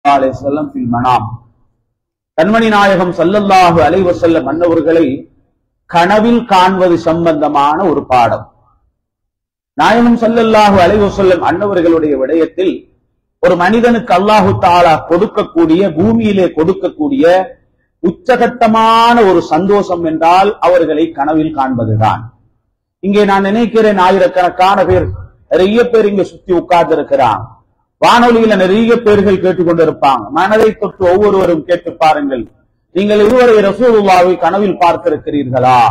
அலைஹி வஸல்லம் ஃபில் மனாம். கண்மணி நாயகம் ஸல்லல்லாஹு அலைஹி வஸல்லம் அன்னவர்களை கனவில் காண்பது சம்பந்தமான ஒரு பாடம். நாயகம் ஸல்லல்லாஹு அலைஹி வஸல்லம் அன்னவர்களுடைய விடயத்தில் ஒரு மனிதனுக்கு அல்லாஹு தஆலா கொடுக்கக்கூடிய, பூமியிலே கொடுக்கக்கூடிய உச்சகட்டமான ஒரு சந்தோஷம் என்றால் அவர்களை கனவில் காண்பதுதான். இங்கே நான் நினைக்கிறேன், ஆயிரக்கணக்கான பேர், நிறைய பேர் இங்க சுத்தி உட்கார்ந்து இருக்கிறாங்க. வானொலியில நிறைய பேர்கள் கேட்டுக்கொண்டிருப்பாங்க. மனதை தொட்டு ஒவ்வொருவரும் கேட்டு பாருங்கள், நீங்கள் இதுவரை ரசூலுல்லாஹை கனவில் பார்த்திருக்கிறீர்களா?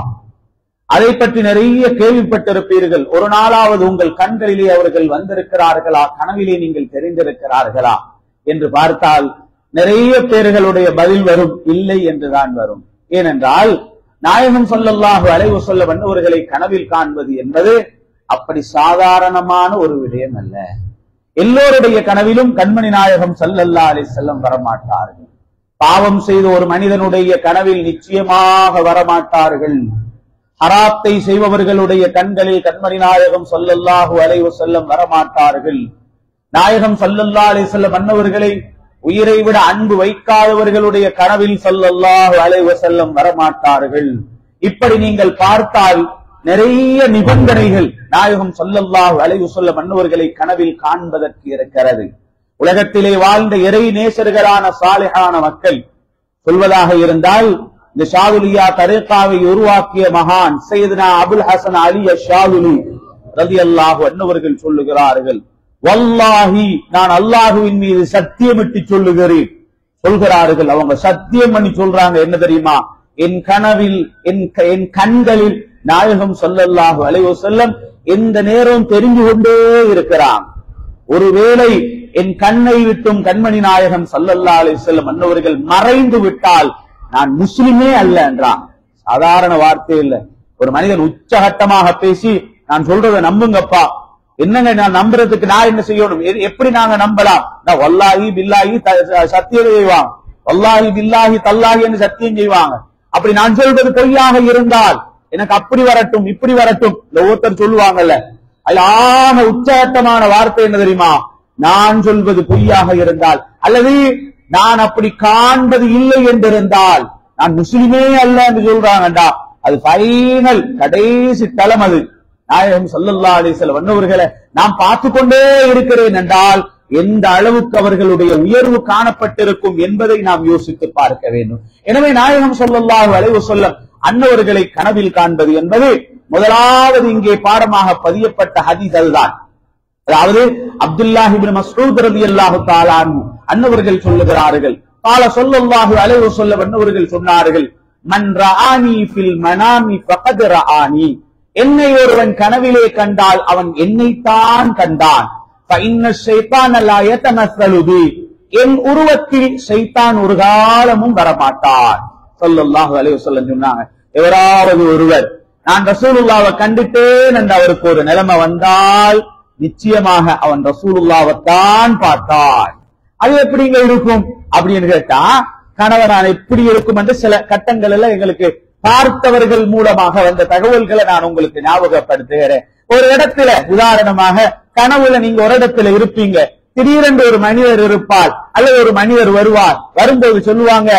அதை பற்றி நிறைய கேள்விப்பட்டிருப்பீர்கள். ஒரு நாளாவது உங்கள் கண்களிலே அவர்கள் வந்திருக்கிறார்களா? கனவிலே நீங்கள் தெரிந்திருக்கிறார்களா என்று பார்த்தால் நிறைய பேர்களுடைய பதில் வரும், இல்லை என்றுதான் வரும். ஏனென்றால் நாயகம் ஸல்லல்லாஹு அலைஹி வஸல்லம் அன்னவர்களை கனவில் காண்பது என்பது அப்படி சாதாரணமான ஒரு விடயம் அல்ல. எல்லோருடைய கனவிலும் கண்மணி நாயகம் ஸல்லல்லாஹு அலைஹி வஸல்லம் வரமாட்டார்கள். பாவம் செய்த ஒரு மனிதனுடைய கனவில் நிச்சயமாக வரமாட்டார்கள். ஹராத்தை செய்பவர்களுடைய கண்களில் கண்மணி நாயகம் ஸல்லல்லாஹு அலைஹி வஸல்லம் வரமாட்டார்கள். நாயகம் ஸல்லல்லாஹு அலைஹி வஸல்லம் அன்னவர்களை உயிரை விட அன்பு வைக்காதவர்களுடைய கனவில் ஸல்லல்லாஹு அலைஹி வஸல்லம் வரமாட்டார்கள். இப்படி நீங்கள் பார்த்தால் நிறைய நிபந்தனைகள் நாயகம் ஸல்லல்லாஹு அலைஹி வஸல்லம் அன்னவர்களை கனவில் காண்பதற்கு இருக்கிறது. உலகத்திலே வாழ்ந்த இறை நேசர்களான சாலிஹான மக்கள் சொல்வதாக இருந்தால், இந்த ஷாதுலியா தரீகாவை உருவாக்கிய மகான் சையதுனா அபுல் ஹசன் அலி அஷ்-ஷாதுலி ரலியல்லாஹு அன்ஹு அவர்கள் சொல்லுகிறார்கள், வல்லாஹி, நான் அல்லாஹுவின் மீது சத்தியமிட்டு சொல்லுகிறேன் சொல்கிறார்கள். அவங்க சத்தியம் பண்ணி சொல்றாங்க, என்ன தெரியுமா? என் கனவில், என் கண்களில் நாயகம் ஸல்லல்லாஹு அலைஹி வஸல்லம் எந்த நேரம் தெரிந்து கொண்டே இருக்கிறான். ஒருவேளை என் கண்ணை விட்டும் கண்மணி நாயகம் ஸல்லல்லாஹு அலைஹி வஸல்லம் அன்னவர்கள் மறைந்து விட்டால் நான் முஸ்லிமே அல்ல என்றான். சாதாரண வார்த்தை இல்ல. ஒரு மனிதன் உச்சகட்டமாக பேசி, நான் சொல்றதை நம்புங்கப்பா, என்னங்க நான் நம்புறதுக்கு நான் என்ன செய்யணும், எப்படி நாங்க நம்பலாம்? வல்லாஹி பில்லாஹி சத்தியம் செய்வாங்க, வல்லாஹி பில்லாஹி தல்லாஹி என்று சத்தியம் செய்வாங்க. அப்படி நான் சொல்வது பொய்யாக இருந்தால் எனக்கு அப்படி வரட்டும் இப்படி வரட்டும், இந்த ஒருத்தர் சொல்லுவாங்கல்ல, அல்லாஹ் உச்சகட்டமான வார்த்தை என்ன தெரியுமா? நான் சொல்வது பொய்யாக இருந்தால், அல்லது நான் அப்படி காண்பது இல்லை என்றிருந்தால் நான் முஸ்லிமே அல்ல என்று சொல்றாங்கடா, அது ஃபைனல் கடைசி தளம். அது நாயகம் ஸல்லல்லாஹு அலைஹி வஸல்லம் அன்னவர்களை நாம் பார்த்து கொண்டே இருக்கிறேன் என்றால் எந்த அளவுக்கு அவர்களுடைய உயர்வு காணப்பட்டிருக்கும் என்பதை நாம் யோசித்து பார்க்க வேண்டும். எனவே நாயகம் ஸல்லல்லாஹு அலைஹி வஸல்லம் அன்னவர்களை கனவில் காண்பது என்பது முதலாவது இங்கே பாடமாக பதியப்பட்ட ஹதீஸ் அதுதான். அதாவது அப்துல்லாஹ் இப்னு மஸ்ஊத் ரலியல்லாஹு தஆலா அன்ஹு அன்னவர்கள் சொல்லுகிறார்கள், قال ஸல்லல்லாஹு அலைஹி வஸல்லம் அன்னவர்கள் சொன்னார்கள், மன் ரஆனி ஃபில் மனாமி ஃபகத் ரஆனி, என்னை ஒருவன் கனவிலே கண்டால் அவன் என்னைத்தான் கண்டான். فإن الشيطان لا يتمثل بي, என் உருவத்தில் ஷைத்தான் ஒரு காலமும் வரமாட்டான். ஸல்லல்லாஹு அலைஹி வஸல்லம் சொன்னாங்க, எவராவது ஒருவர் நான் ரசூலுல்லாஹ்வை கண்டுட்டேன் என்று அவருக்கு ஒரு நிலைமை வந்தால் நிச்சயமாக அவன் ரசூலுல்லாஹ்வைத்தான் பார்த்தான். அது எப்படிங்க இருக்கும் அப்படின்னு கேட்டா, கணவன் எப்படி இருக்கும் என்று சில கட்டங்கள் எல்லாம் எங்களுக்கு பார்த்தவர்கள் மூலமாக வந்த தகவல்களை நான் உங்களுக்கு ஞாபகப்படுத்துகிறேன். ஒரு இடத்துல உதாரணமாக கனவுல நீங்க ஒரு இடத்துல இருப்பீங்க, திடீரென்று ஒரு மனிதர் இருப்பார் அல்லது ஒரு மனிதர் வருவார். வரும்போது சொல்லுவாங்க,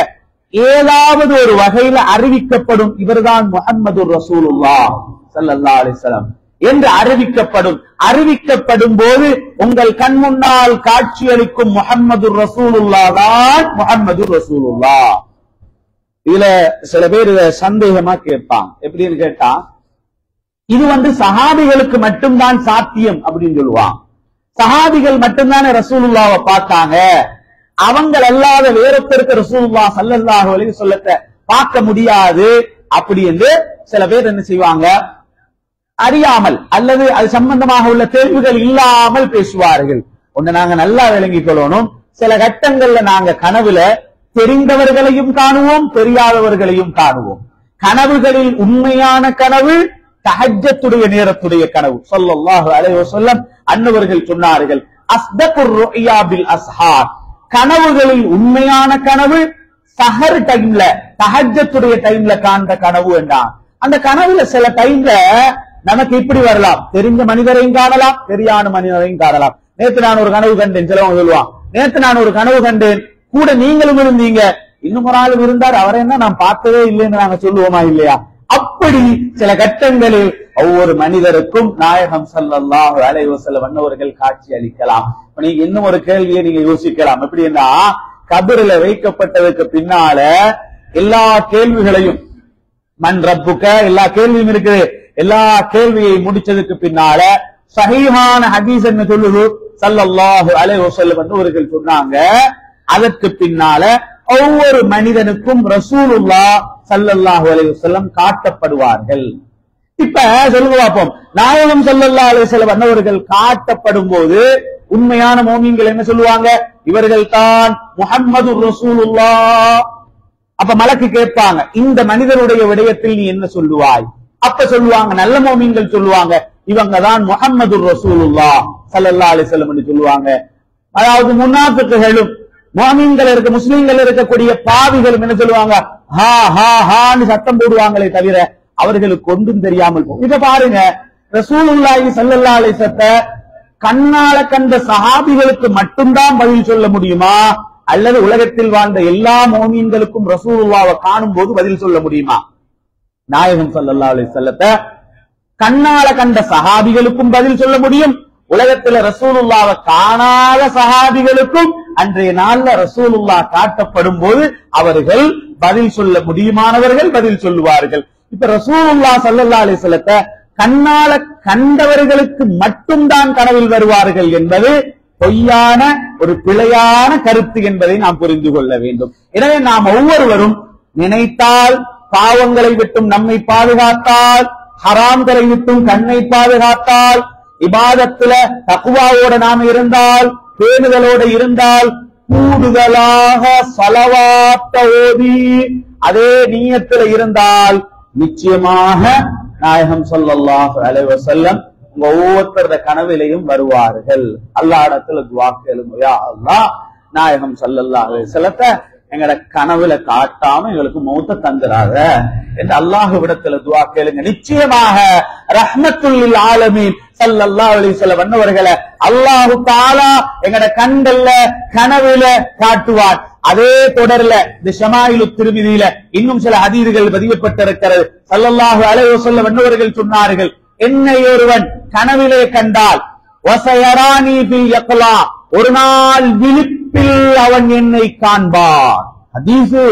ஏதாவது ஒரு வகையில அறிவிக்கப்படும், இவர்தான் முஹம்மது ரசூலுல்லாஹ் ஸல்லல்லாஹு அலைஹி வஸல்லம் என்று அறிவிக்கப்படும் போது உங்கள் கண் முன்னால் காட்சியளிக்கும் முஹம்மது ரசூலுல்லாஹ் தான் முஹம்மது ரசூலுல்லாஹ். இதுல சில பேர் சந்தேகமா கேட்பாங்க, எப்படின்னு கேட்டா, இது சஹாபிகளுக்கு மட்டும்தான் சாத்தியம் அப்படின்னு சொல்லுவாங்க. சஹாபிகள் மட்டும்தானே ரசூலுல்லாஹ்வை பார்த்தாங்க, அவங்க அல்லாத வேறொருத்தருக்கு ரசூலுல்லாஹ் ஸல்லல்லாஹு அலைஹி வஸல்லத்தை பார்க்க முடியாது அப்படி என்று சில பேர் என்ன செய்வாங்க, அறியாமல் அல்லது அது சம்பந்தமாக உள்ள தேர்வுகள் இல்லாமல் பேசுவார்கள். ஒண்ணு நாங்க நல்லா விளங்கிக் கொள்ளணும், சில கட்டங்கள்ல நாங்க கனவுல தெரிந்தவர்களையும் காணுவோம், தெரியாதவர்களையும் காணுவோம். கனவுகளில் உண்மையான கனவு தஹஜ்ஜத்துடைய நேரத்துடைய கனவு. ஸல்லல்லாஹு அலைஹி வஸல்லம் அன்னவர்கள் சொன்னார்கள், அஸ்தகுர் ருயா பில் அஸ்ஹார், கனவுகளில் உண்மையான கனவு சஹர் டைம்ல, தஹஜ்ஜத்துடைய டைம்ல காண்ற கனவு என்றான். அந்த கனவுல சில டைம்ல நமக்கு இப்படி வரலாம், தெரிஞ்ச மனிதரையும் காணலாம், தெரியாத மனிதரையும் காணலாம். நேற்று நான் ஒரு கனவு கண்டேன், சிலவங்க சொல்லுவான், நேத்து நான் ஒரு கனவு கண்டேன், கூட நீங்களும் இருந்தீங்க, இன்னும் ஒரு ஆளும் இருந்தார், அவரை என்ன நான் பார்த்ததே இல்லைன்னு நாங்க சொல்லுவோமா இல்லையா? அப்படி சில கட்டங்களில் ஒவ்வொரு மனிதருக்கும் நாயகம் ஸல்லல்லாஹு அலைஹி வஸல்லம் அன்னவர்கள் காட்சி அளிக்கலாம். நீங்க இன்னும் ஒரு கேள்வியை நீங்க யோசிக்கலாம். எப்படின்னா, கபரில வைக்கப்பட்டதுக்கு பின்னால எல்லா கேள்விகளையும், மன் ரப்புக, எல்லா கேள்வியும் இருக்குது, எல்லா கேள்வியை முடிச்சதுக்கு பின்னால சஹீஹான ஹதீஸ் என்ன சொல்லுது? ஸல்லல்லாஹு அலைஹி வஸல்லம் அன்னவர்கள் சொன்னாங்க, அதற்கு பின்னால ஒவ்வொரு மனிதனுக்கும் ரசூலுல்லாஹ் ஸல்லல்லாஹு அலைஹி வஸல்லம் காட்டப்படுவார்கள். இப்ப சொல்லுங்க பார்ப்போம், நாயகம் ஸல்லல்லாஹு அலைஹி வஸல்லம் அன்னவர்கள் காட்டப்படும் போது உண்மையான மோமீன்கள் என்ன சொல்லுவாங்க? இவர்கள் தான் முஹம்மதுர் ரசூலுல்லாஹ். அப்ப மலக்கு கேட்பாங்க, இந்த மனிதனுடைய விடயத்தில் நீ என்ன சொல்லுவாய்? அப்ப சொல்லுவாங்க, நல்ல மோமீன்கள் சொல்லுவாங்க, இவங்க தான் முஹம்மதுர் ரசூலுல்லாஹ் ஸல்லல்லாஹு அலைஹி வஸல்லம் என்று சொல்லுவாங்க. அதாவது முனாஃபிக்குகளும் முஃமின்கள் இருக்க முஸ்லிம்கள் இருக்கக்கூடிய பாவிகளும் என்ன சொல்லுவாங்க? ஹா ஹா ஹான்னு சத்தம் போடுவாங்களே தவிர அவர்களுக்கு ஒன்றும் தெரியாமல் போகும். இத பாருங்க, ரசூலுல்லாஹி ஸல்லல்லாஹு அலைஹி வஸல்லம் கண்ணால கண்ட சஹாபிகளுக்கு மட்டும்தான் பதில் சொல்ல முடியுமா, அல்லது உலகத்தில் வாழ்ந்த எல்லா முஃமின்களுக்கும் ரசூலுல்லாஹ்வை காணும் போது பதில் சொல்ல முடியுமா? நாயகம் ஸல்லல்லாஹு அலைஹி வஸல்லத்தை கண்ணால கண்ட சஹாபிகளுக்கும் பதில் சொல்ல முடியும், உலகத்துல ரசூலுல்லாஹ்வை காணாத சஹாபிகளுக்கும் அன்றைய நாள்ல ரசூலுல்லாஹ் காட்டப்படும் போது அவர்கள் பதில் சொல்ல முடியுமானவர்கள் பதில் சொல்லுவார்கள். இப்ப ரசூலுல்லாஹ் ஸல்லல்லாஹு அலைஹி வஸல்லத்தை கண்ணால கண்டவர்களுக்கு மட்டும்தான் கனவில் வருவார்கள் என்பது பொய்யான ஒரு பிழையான கருத்து என்பதை நாம் புரிந்து கொள்ள வேண்டும். எனவே நாம் ஒவ்வொருவரும் நினைத்தால் பாவங்களை விட்டும் நம்மை பாதுகாத்தால், ஹராம்களை விட்டும் கண்ணை பாதுகாத்தால், இபாதத்துல தக்வாவோட நாம் இருந்தால், பேணுதலோடு இருந்தால், கூடுதலாக ஸலவாத்த ஓதி அதே நியத்துல இருந்தால் நிச்சயமாக நாயகம் ஸல்லல்லாஹு அலைஹி வஸல்லம் உங்க ஒவ்வொருத்தருடைய கனவிலையும் வருவார்கள். அல்லாஹ் இடத்துல துஆ கேளுங்க, யா அல்லாஹ் நாயகம் ஸல்லல்லாஹு அலைஹி வஸல்லத்தை எங்கட கனவுல காட்டாம எங்களுக்கு மௌத்த தந்துராத என்று அல்லாஹ்விடத்துல துஆ கேளுங்க. நிச்சயமாக ரஹ்மத்துல் லில் ஆலமீன் ஸல்லல்லாஹு அலைஹி வஸல்லம் அன்னவர்களை அல்லாஹ் தஆலா எங்கட கண்கள்ல கனவுல காட்டுவார். அதே தொடர்ல இந்த ஷமாயிலு திர்மிதியில இன்னும் சில ஹதீஸ்கள் பதியப்பட்டிருக்கிறது. ஸல்லல்லாஹு அலைஹி வஸல்லம் அன்னவர்கள் சொன்னார்கள், என்னை ஒருவன் கனவிலே கண்டால் வஸயரானி ஃபில் யக்லா, ஒரு நாள் விழிப்பில் அவன் என்னை காண்பான். ஹதீஸ்,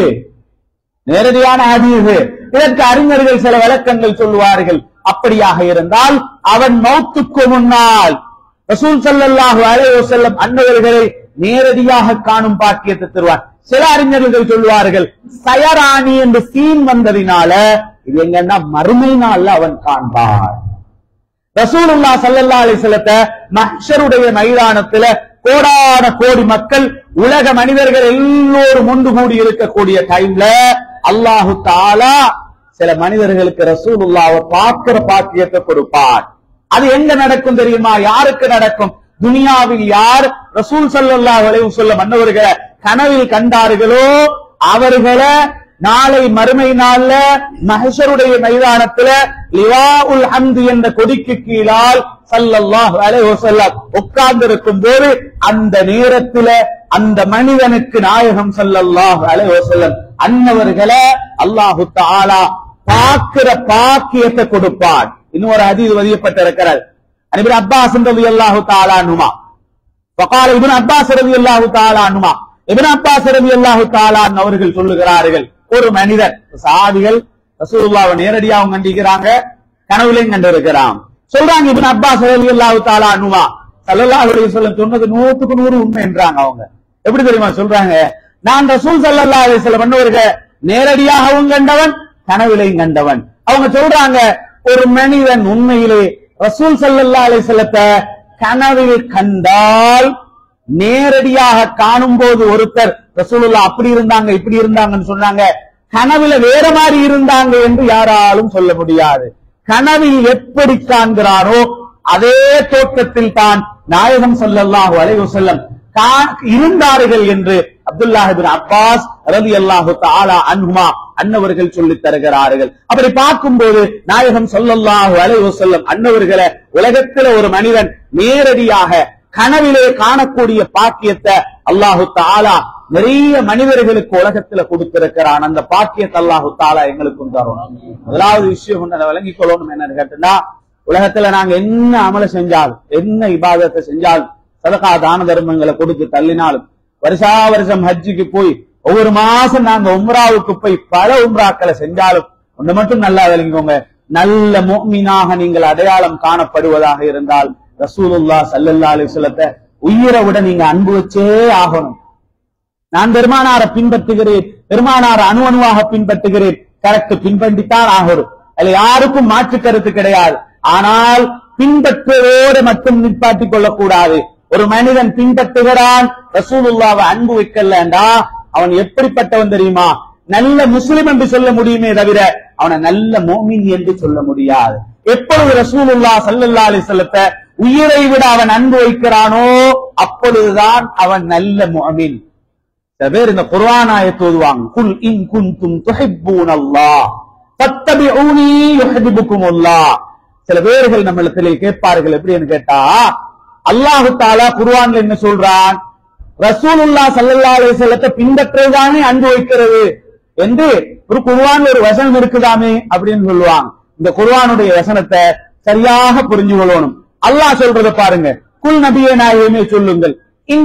நேரடியான ஹதீஸ். இதற்கு அறிஞர்கள் சில விளக்கங்கள் சொல்லுவார்கள். அப்படியாக இருந்தால் அவன் மௌத்துக்கு முன்னால் ரசூல் ஸல்லல்லாஹு அலைஹி வஸல்லம் அன்னவர்களை நேரடியாக காணும் பாக்கியத்தை தருவார். சில அறிஞர்கள் சொல்லுவார்கள், சயராணி என்று சீன் வந்ததினால இது எங்கன்னா மறுமை நாள்ல அவன் காண்பான். ரசூலுல்லாஹ் ஸல்லல்லாஹு அலைஹி வஸல்லத்தை மஹ்ஷருடைய மைதானத்துல கோடான கோடி மக்கள், உலக மனிதர்கள் எல்லோரும் ஒன்று கூடி இருக்கக்கூடிய டைம்ல அல்லாஹு தஆலா சில மனிதர்களுக்கு ரசூலுல்லாஹ்வை பார்க்கிற பாக்கியத்தை கொடுப்பார். அது எங்க நடக்கும் தெரியுமா? யாருக்கு நடக்கும்? துனியாவில் யார் ரசூல் ஸல்லல்லாஹு அலைஹி வஸல்லம் அன்னவர்களை கனவில் கண்டார்களோ அவர்களை நாளை மறுமை நாள்ல மஹ்ஷருடைய மைதானத்துல லிவாஉல் ஹம்து என்ற கொடிக்கு கீழால் ஸல்லல்லாஹு அலைஹி வஸல்லம் உட்கார்ந்திருக்கும் போது அந்த நேரத்துல அந்த மனிதனுக்கு நாயகம் ஸல்லல்லாஹு அலைஹி வஸல்லம் அன்னவர்களை அல்லாஹு தஆலா பார்க்கிற பாக்கியத்தை கொடுப்பார். இன்னொரு ஹதீஸ் பதியப்பட்டிருக்கிறது. இப்னு அப்பாஸ் ரலியல்லாஹு தஆலா அன்ஹுமா وقال ابن عباس رضي الله تعالى عنهما, இப்னு அப்பாஸ் ரலியல்லாஹு தஆலா அவர்கள் சொல்லுகிறார்கள், ஒரு மனிதர், சஹாபிகள் ரசூலுல்லாஹ்வை நேரடியாக கண்டிருக்கிறாங்க, கனவுலையும் கண்டிருக்கிறாங்க. சொல்றாங்க இப்னு அப்பாஸ் ரலியல்லாஹு தஆலா அன்ஹுமா ஸல்லல்லாஹு அலைஹி வஸல்லம் சொன்னது 100க்கு 100 உண்மை என்றாங்க. அவங்க எப்படி தெரியுமா சொல்றாங்க? நான் ரசூல் ஸல்லல்லாஹு அலைஹி வஸல்லம் அன்னவர்கள் நேரடியாகவும் கண்டவன், கனவிலையும் கண்டவன். அவங்க சொல்றாங்க, ஒரு மனிதன் உண்மையிலே ரசூல் ஸல்லல்லாஹு அலைஹி வஸல்லத்தை கனவில் கண்டால், நேரடியாக காணும் போது ஒருத்தர் ரசூலுல்லாஹ் அப்படி இருந்தாங்க இப்படி இருந்தாங்கன்னு சொன்னாங்க, கனவுல வேற மாதிரி இருந்தாங்க என்று யாராலும் சொல்ல முடியாது. கனவில் எப்படி காண்கிறாரோ அதே தோற்றத்தில் தான் நாயகம் ஸல்லல்லாஹு அலைஹி வஸல்லம் இருந்தார்கள் என்று அப்துல்லாஹ் இப்னு அப்பாஸ் ரலியல்லாஹு தஆலா அன்ஹுமா அன்னவர்கள் சொல்லித் தருகிறார்கள். அப்படி பார்க்கும்போது நாயகம் ஸல்லல்லாஹு அலைஹி வஸல்லம் அன்னவர்களை உலகத்தில் ஒரு மனிதன் நேரடியாக கனவிலே காணக்கூடிய பாக்கியத்தை அல்லாஹு தஆலா நிறைய மனிதர்களுக்கு உலகத்துல கொடுத்திருக்கிறான். அந்த பாக்கியத்தை அல்லாஹு தஆலா எங்களுக்கும் தரணும். முதலாவது விஷயம் விளங்கிக் கொள்ளணும் என்னன்னு கேட்டா, உலகத்துல நாங்க என்ன அமல செஞ்சாலும், என்ன இபாதத்தை செஞ்சாலும், சதகா தான தர்மங்களை கொடுத்து தள்ளினாலும், வருஷா வருஷம் ஹஜ்ஜுக்கு போய் ஒவ்வொரு மாசம் நாங்க உம்ராவுக்கு போய் பல உம்ராக்களை செஞ்சாலும் ஒண்ணு மட்டும் நல்லா விளங்கிக்கோங்க, நல்ல முஃமினாக நீங்கள் அடையாளம் காணப்படுவதாக இருந்தால் ரசூலுல்லாஹ் ஸல்லல்லாஹு அலைஹி வஸல்லத்தை உயிரை விட நீங்க அன்பு வச்சே ஆகணும். நான் பெருமானாரை பின்பற்றுகிறேன், பெருமானாரை அணுவாக பின்பற்றுகிறேன், கரெக்ட், பின்பற்றித்தான் ஆகணும். அதுல யாருக்கும் மாற்று கருத்து கிடையாது. ஆனால் பின்பற்றுவதோடு மட்டும் நிப்பாட்டிக் கொள்ளக்கூடாது. ஒரு மனிதன் பின்பற்றுகிறான், ரசூலுல்லாஹ்வை அன்பு வைக்கலண்டா அவன் எப்படிப்பட்டவன் தெரியுமா? நல்ல முஸ்லிம் என்று சொல்ல முடியுமே தவிர அவனை நல்ல மோமின் என்று சொல்ல முடியாது. எப்பொழுது ரசூலுல்லாஹ் ஸல்லல்லாஹு அலைஹி வஸல்லத்தை உயிரை விட அவன் அன்பு வைக்கிறானோ அப்பொழுதுதான் அவன் நல்ல முஃமின். சில பேர் இந்த குர்ஆன் ஆயத்தை ஓதுவாங்க, குல் இன் குன்தும் துஹிப்பூனல்லாஹ் ஃபத்தபிஊனி யுஹிப்புகுமுல்லாஹ். சில பேர்கள் நம்மிடத்திலே கேட்பார்கள், எப்படின்னு கேட்டா, அல்லாஹ் தஆலா குர்ஆன்ல என்ன சொல்றான்? ரசூலுல்லாஹ் ஸல்லல்லாஹு அலைஹி வஸல்லத்தை பின்பற்றுவதானே அன்பு வைக்கிறது என்று ஒரு குர்ஆன்ல ஒரு வசனம் இருக்குதாமே அப்படின்னு சொல்லுவாங்க. இந்த குர்ஆனுடைய வசனத்தை சரியாக புரிஞ்சு கொள்ளணும். அல்லாஹ் சொல்றதை பாருங்க, குல் நபியே நாயகமே சொல்லுங்கள், இன்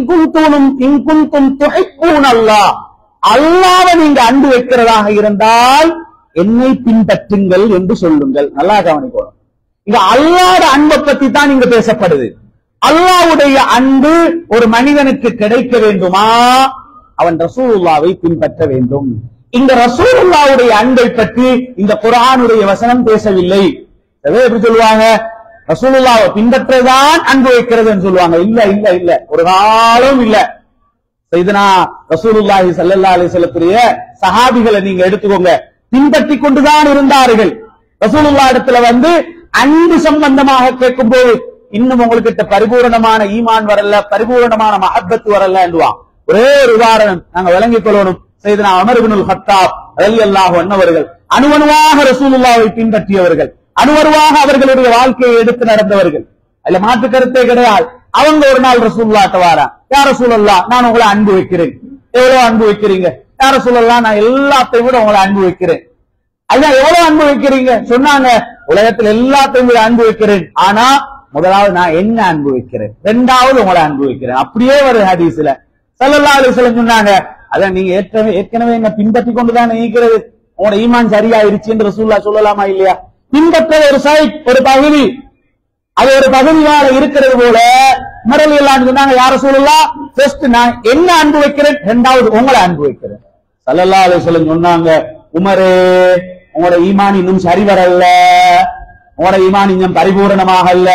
குன்தும் துஹிப்பூனல்லாஹ், அல்லாஹ்வை நீங்க அன்பு வைக்கிறதாக இருந்தால் என்னை பின்பற்றுங்கள் என்று சொல்லுங்கள். நல்லா கவனிக்கணும், இங்க அல்லாஹ்வுடைய அன்பை பத்தி தான் இங்க பேசப்படுது. அல்லாஹ்வுடைய அன்பு ஒரு மனிதனுக்கு கிடைக்க வேண்டுமா, அவன் ரசூலுல்லாஹ்வை பின்பற்ற வேண்டும். இந்த ரசூலுல்லாஹ்வுடைய அன்பை பற்றி இந்த குர்ஆனுடைய வசனம் பேசவில்லை. எப்படி சொல்லுவாங்க? ரசூலுல்லாஹ்வை பின்பற்றதான் அன்பு வைக்கிறதுன்னு சொல்லுவாங்க. இல்ல இல்ல இல்ல, ஒரு காலம் இல்ல. சையதுனா ரசூலுல்லாஹி ஸல்லல்லாஹு அலைஹி வஸல்லத்துடைய சஹாபிகளை நீங்க எடுத்துக்கோங்க, பின்பற்றி கொண்டுதான் இருந்தார்கள். ரசூலுல்லாஹ் இடத்துல வந்து அன்பு சம்பந்தமாக கேட்கும்போது இன்னும் உங்களுக்கு பரிபூரணமான ஈமான் வரல, பரிபூரணமான மஹப்பத் வரல என்றுவான். ஒரே ஒரு உதாரணம் நாங்க விளங்கிக் கொள்ளணும். சையதுனா உமர் இப்னுல் கத்தாப் ரலியல்லாஹு அன்ஹு அவர்கள் அணுவணுவாக ரசூலுல்லாஹ்வை பின்பற்றியவர்கள், அணுவருவாக அவர்களுடைய வாழ்க்கையை எடுத்து நடந்தவர்கள். அதுல மாற்று கருத்தே கிடையாது. அவங்க ஒரு நாள் ரசூலுல்லாஹ்ட்ட வாரா, யா ரசூலல்லாஹ், நான் உங்களை அன்பு வைக்கிறேன். எவ்வளவு அன்பு வைக்கிறீங்க? யா ரசூலல்லாஹ், நான் எல்லாத்தையும் விட உங்களை அன்பு வைக்கிறேன். அதுதான் எவ்வளவு அன்பு வைக்கிறீங்க சொன்னாங்க, உலகத்தில் எல்லாத்தையும் விட அன்பு வைக்கிறேன். ஆனா முதலாவது நான் என்ன அன்பு வைக்கிறேன், இரண்டாவது உங்களை அன்பு வைக்கிறேன். அப்படியே ஒரு ஹதீஸ்ல ஸல்லல்லாஹு அலைஹி வஸல்லம் சொன்னாங்க, அதான் நீங்க ஏற்கனவே என்ன பின்பற்றி கொண்டுதான் நினைக்கிறது, உங்களோட ஈமான் சரியாயிருச்சு என்று ரசூலுல்லாஹ் சொல்லலாமா இல்லையா? பின்பற்ற ஒரு சைட், ஒரு பகுதி, அது ஒரு பகுதியாக இருக்கிறது போல உமர் எல்லாம் சொன்னாங்க, யா ரசூலுல்லாஹ், ஃபர்ஸ்ட் நான் என்ன அன்பு வைக்கிறேன், இரண்டாவது உங்களை அன்பு வைக்கிறேன். ஸல்லல்லாஹு அலைஹி வஸல்லம் சொன்னாங்க, உமரே, உங்களோட ஈமான் இன்னும் சரி வரல, உங்களோட ஈமான் இன்னும் பரிபூரணமாக அல்ல.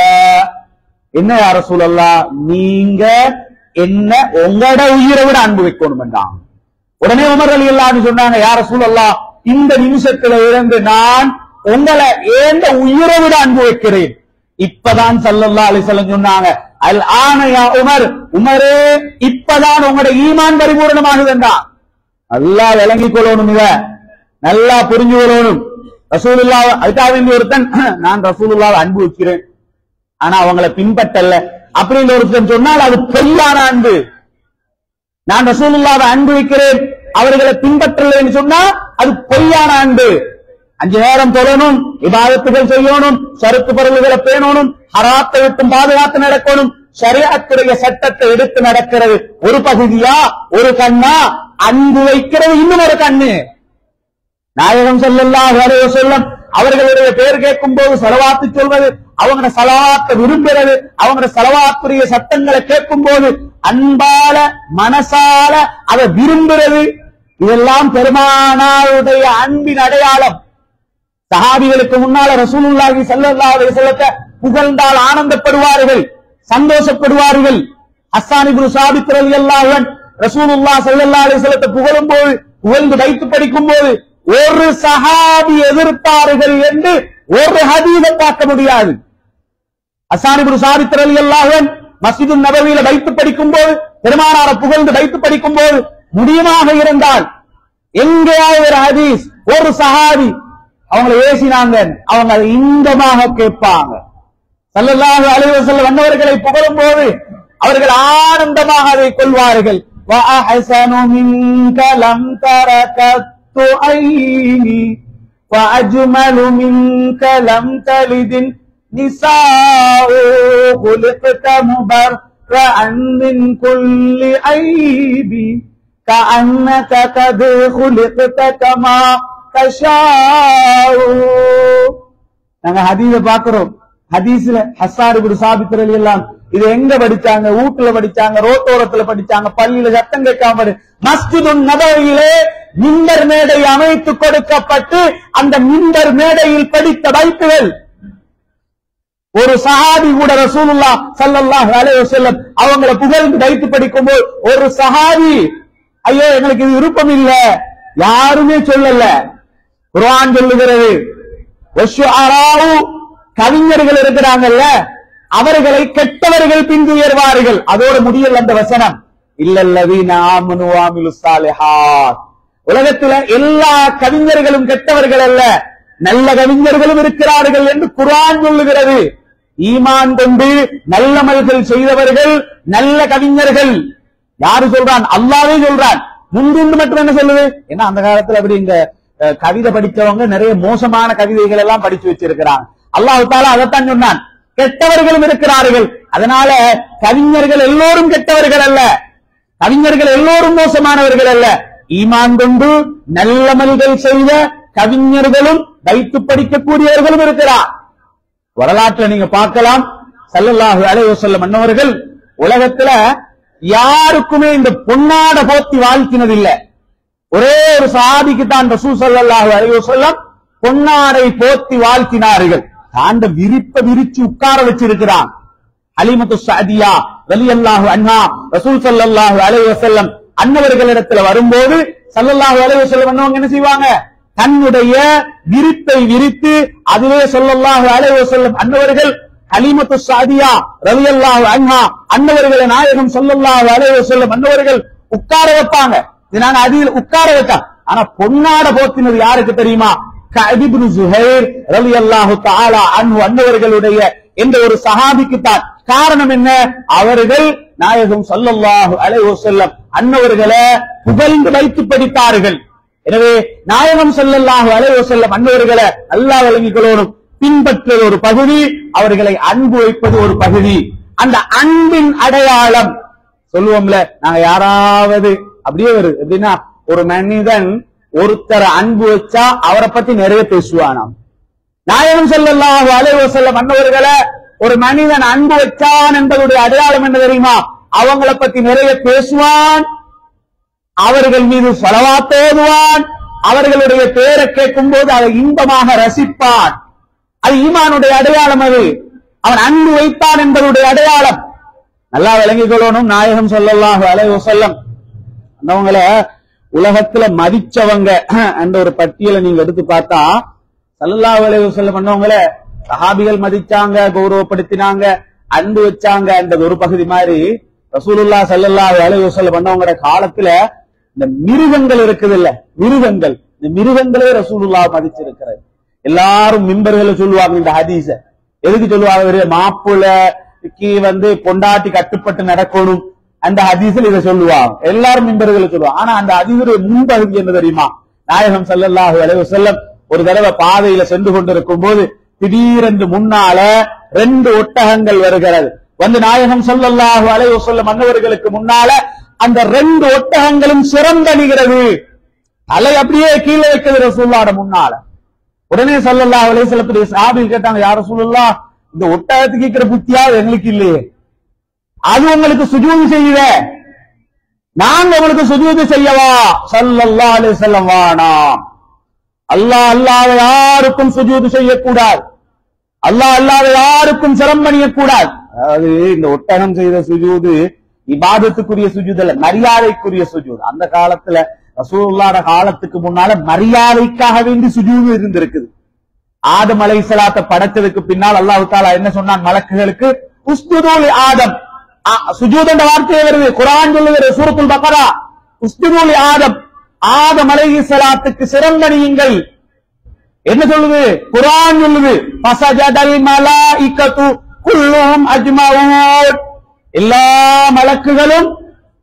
என்ன யா ரசூலல்லாஹ், நீங்க என்ன உங்களோட உயிரை விட அன்பு வைக்கணும் என்றாங்க. உடனே உமர் ரலியல்லாஹு சொன்னாங்க, யா ரசூலல்லாஹ், இந்த நிமிஷத்துல இருந்து நான் உங்களை ஏந்த உயிரை விட அன்பு வைக்கிறேன். இப்பதான் ஸல்லல்லாஹு அலைஹி வஸல்லம் சொன்னாங்க, அல் ஆன யா உமர், உமரே, இப்பதான் உங்களோட ஈமான் பரிபூரணமாகுதுண்டா. நல்லா விளங்கிக் கொள்ளணும், இத நல்லா புரிஞ்சு கொள்ளணும். ரசூலுல்லாஹ் அதுக்காக வேண்டிய ஒருத்தன், நான் ரசூலுல்லாஹ்வை அன்பு வைக்கிறேன் ஆனா அவங்களை பின்பற்றல அப்படின்னு ஒருத்தன் சொன்னால் அது பொய்யான அன்பு. நான் ரசூலுல்லாஹ்வை அன்பு வைக்கிறேன், அவர்களை பின்பற்றலைன்னு சொன்னா அது பொய்யான அன்பு. 5 நேரம் தொழணும், இபாதத்துகள் செய்யணும், ஷரத்து பருவங்களை பேணணும், ஹராத்தை விட்டும் பாதுகாத்து நடக்கணும், ஷரீஅத்துடைய சட்டத்தை எடுத்து நடக்கிறது ஒரு பகுதியா, ஒரு கண்ணா, அன்பு வைக்கிறது இன்னும் ஒரு கண்ணு. நாயகம் ஸல்லல்லாஹு அலைஹி வஸல்லம் அவர்களுடைய பெயர் கேட்கும் போது ஸலவாத்து சொல்வது, அவங்க ஸலவாத்தை விரும்புறது, அவங்க ஸலவாத்துடைய சட்டங்களை கேட்கும் போது அன்பால மனசால அதை விரும்புறது, இதெல்லாம் பெருமானாருடைய அன்பின் அடையாளம். சஹாபிகளுக்கு முன்னால ரசூலுல்லாஹி ஸல்லல்லாஹு அலைஹி வஸல்லத்தை புகழ்ந்தால் ஆனந்தப்படுவார்கள், சந்தோஷப்படுவார்கள். ஹஸ்ஸான் இப்னு சாபித் ரலியல்லாஹு அன்ஹு ரசூலுல்லாஹி ஸல்லல்லாஹு அலைஹி வஸல்லத்தை புகழும் போது, புகழ்ந்து வைத்து படிக்கும் போது ஒரு சஹாபி எதிர்ப்பார்கள் என்று ஒரு ஹதீஸை பார்க்க முடியாது. ஹஸ்ஸான் இப்னு சாபித் ரலியல்லாஹு அன்ஹு மஸ்ஜிது நபவியில வைத்து படிக்கும் போது, பெருமானாரை புகழ்ந்து வைத்து படிக்கும் போது முடியுமாக இருந்தால் எங்கேயாவது ஒரு ஹதீஸ், ஒரு சஹாபி அவங்களை ஏசினாங்க, அவங்க அதை இன்பமாக கேட்பாங்க. ஸல்லல்லாஹு அலைஹி வஸல்லம் வந்தவர்களை புகழும் போது அவர்கள் ஆனந்தமாக அதை கொள்வார்கள். وأحسن منك لم تر قط عيني وأجمل منك لم تلد النساء خلقت مبرأ من كل عيب كأنك قد خلقت كما تشاء. நாங்க ஹதீஸ பாக்குறோம். ஹதீஸ்ல ஹஸ்ஸான் இப்னு சாபித் ரலியல்லாஹு இது எங்க படிச்சாங்க? வீட்டுல படிச்சாங்க, ரோட்டோரத்துல படிச்சாங்க, பள்ளியில சத்தம் கேட்காம மஸ்ஜிதுன் நபவியிலே மிம்பர் மேடை அமைத்து கொடுக்கப்பட்டு அந்த மிம்பர் மேடையில் படித்த பைத்துகள். ஒரு சஹாபி கூட ரசூலுல்லாஹ் ஸல்லல்லாஹு அலைஹி வஸல்லம் அவங்கள புகழ்ந்து பைத்து படிக்கும்போது ஒரு சஹாபி, ஐயோ எங்களுக்கு இது விருப்பம் இல்ல, யாருமே சொல்லல, குர்ஆன் சொல்லுகிறது, வஷ்ஷுஅராஉ கவிஞர்கள் இருக்கிறாங்கல்ல, அவர்களை கெட்டவர்கள் பின்துயர்வார்கள். அதோட முடியல அந்த வசனம், இல்லல்லதீன ஆமனு வஅமிலுஸ் ஸாலிஹாத். உலகத்துல எல்லா கவிஞர்களும் கெட்டவர்கள் அல்ல, நல்ல கவிஞர்களும் இருக்கிறார்கள் என்று குர்ஆன் சொல்லுகிறது. ஈமான் கொண்டு நல்லமல்கள் செய்தவர்கள் நல்ல கவிஞர்கள். யாரு சொல்றான்? அல்லாஹ்வே சொல்றான். முன்குண்டு மட்டும் என்ன சொல்லுது? ஏன்னா அந்த காலத்துல அப்படி இந்த கவிதை படிச்சவங்க நிறைய மோசமான கவிதைகள் எல்லாம் படிச்சு வச்சிருக்கிறாங்க. அல்லாஹ் தஆலா அதைத்தான் சொன்னான், கெட்டவர்களும் இருக்கிறார்கள். அதனால கவிஞர்கள் எல்லோரும் கெட்டவர்கள் அல்ல, கவிஞர்கள் எல்லோரும் மோசமானவர்கள் அல்ல. ஈமான் கொண்டு நல்லமல்கள் செய்த கவிஞர்களும் வைத்து படிக்கக்கூடியவர்களும் இருக்கிறார். வரலாற்றை நீங்க பார்க்கலாம். ஸல்லல்லாஹு அலைஹி வஸல்லம் அன்னவர்கள் உலகத்துல யாருக்குமே இந்த பொன்னாட போத்தி வாழ்த்தினதில்லை. ஒரே ஒரு சஹாபிக்கு தான் ரசூல் ஸல்லல்லாஹு அலைஹி வஸல்லம் பொன்னாடை போத்தி வாழ்த்தினார்கள். தாண்ட விரிப்ப விரிச்சு உட்கார வச்சிருக்கிறான். ஹலீமத்து ஸஅதியா ரலியல்லாஹு அன்ஹா ரசூல் ஸல்லல்லாஹு அலைஹி வஸல்லம் அன்னவர்களிடத்துல வரும்போது ஸல்லல்லாஹு அலைஹி வஸல்லம் அன்னவங்க என்ன செய்வாங்க? தன்னுடைய விரிப்பை விரித்து அதுவே ஸல்லல்லாஹு அலைஹி வஸல்லம் அன்னவர்கள் ஹலீமத்து ஸஅதியா ரலியல்லாஹு அன்ஹா அன்னவர்களை நாயகம் ஸல்லல்லாஹு அலைஹி வஸல்லம் அன்னவர்கள் உட்கார வைப்பாங்க. இதனால அதில் உட்கார வைத்தாங்க. ஆனா பொன்னாட போத்தினது யாருக்கு தெரியுமா? கஅப் இப்னு ஸுஹைர் ரலியல்லாஹு தஆலா அன்ஹு அன்னவர்களுடைய என்ற ஒரு சஹாபிக்கு தான். காரணம் என்ன? அவர்கள் நாயகம் ஸல்லல்லாஹு அலைஹி வஸல்லம் அன்னவர்களை புகழ்ந்து வைத்து படித்தார்கள். எனவே நாயகம் ஸல்லல்லாஹு அலைஹி வஸல்லம் அன்னவர்களை அல்லாஹ் வழங்கிக்கொள்ளணும். பின்பற்றுவது ஒரு பகுதி, அவர்களை அன்பு வைப்பது ஒரு பகுதி. அந்த அன்பின் அடையாளம் சொல்லுவோம்ல, நாங்க யாராவது அப்படியே வருது எப்படின்னா, ஒரு மனிதன் ஒருத்தர் அன்பு வச்சா அவரை பத்தி நிறைய பேசுவானாம். நாயகம் ஸல்லல்லாஹு அலைஹி வஸல்லம் அன்னவர்களை ஒரு மனிதன் அன்பு வச்சான் என்பதுடைய அடையாளம் என்ன தெரியுமா? அவங்கள பத்தி நிறைய பேசுவான், அவர்கள் மீது ஸலவாத் ஓதுவான், அவர்களுடைய பேரை கேட்கும் போது அதை இன்பமாக ரசிப்பான். அது ஈமானுடைய அடையாளம். அது அவன் அன்பு வைத்தான் என்பதுடைய அடையாளம். நல்லா விளங்கிக் கொள்ளணும். நாயகம் ஸல்லல்லாஹு அலைஹி வஸல்லம் அந்தவங்கள உலகத்துல மதிச்சவங்க என்ற ஒரு பட்டியலை நீங்க எடுத்து பார்த்தா ஸல்லல்லாஹு அலைஹி வஸல்லம் பண்ணவங்கள சஹாபிகள் மதிச்சாங்க, கௌரவப்படுத்தினாங்க, அன்பு வச்சாங்க என்றது ஒரு பகுதி மாதிரி, ரசூலுல்லாஹ் ஸல்லல்லாஹு அலைஹி வஸல்லம் பண்ணவங்களோட காலத்துல இந்த மிருகங்கள் இருக்குது இல்ல, மிருகங்கள், இந்த மிருகங்களே ரசூலுல்லாஹ் மதிச்சிருக்கிறது. எல்லாரும் மிம்பர்களை சொல்லுவாங்க இந்த ஹதீஸ. எதுக்கு சொல்லுவாங்க? மாப்பிள்ளைக்கு பொண்டாட்டி கட்டுப்பட்டு நடக்கணும், அந்த ஹதீஸில் இதை சொல்லுவாங்க. எல்லாரும் மிம்பர்களை சொல்லுவாங்க. ஆனா அந்த ஹதீஸுடைய முன்பகுதி என்ன தெரியுமா? நாயகம் ஸல்லல்லாஹு அலைஹி வஸல்லம் ஒரு தடவை பாதையில சென்று கொண்டிருக்கும் போது திடீரென்று முன்னால 2 ஒட்டகங்கள் வருகிறது. நாயகம் ஸல்லல்லாஹு அலைஹி வஸல்லம் அன்னவர்களுக்கு முன்னால அந்த 2 ஒட்டகங்களும் சிறந்தணிகிறது. தலை அப்படியே கீழே வைக்கிறது ரசூலுல்லாஹ் முன்னால. உடனே ஸல்லல்லாஹு அலைஹி வஸல்லம் சஹாபிகள் கேட்டாங்க, யா ரசூலுல்லாஹ், இந்த ஒட்டகத்துக்கு இருக்கிற புத்தியா எங்களுக்கு இல்லையே, அது உங்களுக்கு சுஜூது செய்யுத, நாங்க உங்களுக்கு சுஜூது செய்யவா? ஸல்லல்லாஹு அலைஹி வஸல்லம் வேணாம், அல்லாஹ் அல்லாஹ் யாருக்கும் சுஜூது செய்யக்கூடாது, அல்லாஹ் அல்லாஹ் யாருக்கும் சிரமணியக்கூடாது. அதாவது இந்த ஒட்டகம் செய்த சுஜூது இபாதத்துக்குரிய சுஜூது அல்ல, மரியாதைக்குரிய சுஜூது. அந்த காலத்துல ரசூலுல்லாஹ் காலத்துக்கு முன்னால மரியாதைக்காக வேண்டி சுஜூது இருந்திருக்குது. ஆதம் அலைஹிஸ்ஸலாத்தை படைச்சதுக்கு பின்னால் அல்லாஹ் தஆலா என்ன சொன்னான்? மலக்குகளுக்கு உஸ்ஜுது லி ஆதம். சுஜூத் என்ற வார்த்தை வருது, குர்ஆன் சொல்லுகிறது சூரத்துல் பக்ரா, உஸ்ஜுது லி ஆதம், ஆதம் அலைஹிஸ்ஸலாத்துக்கு சிறந்தணியுங்கள். என்ன சொல்லுது? குர்ஆன் சொல்லுது, ஃபஸஜதல் மலாயிகத்து குல்லுஹும் அஜ்மஊன், எல்லா மலக்குகளும்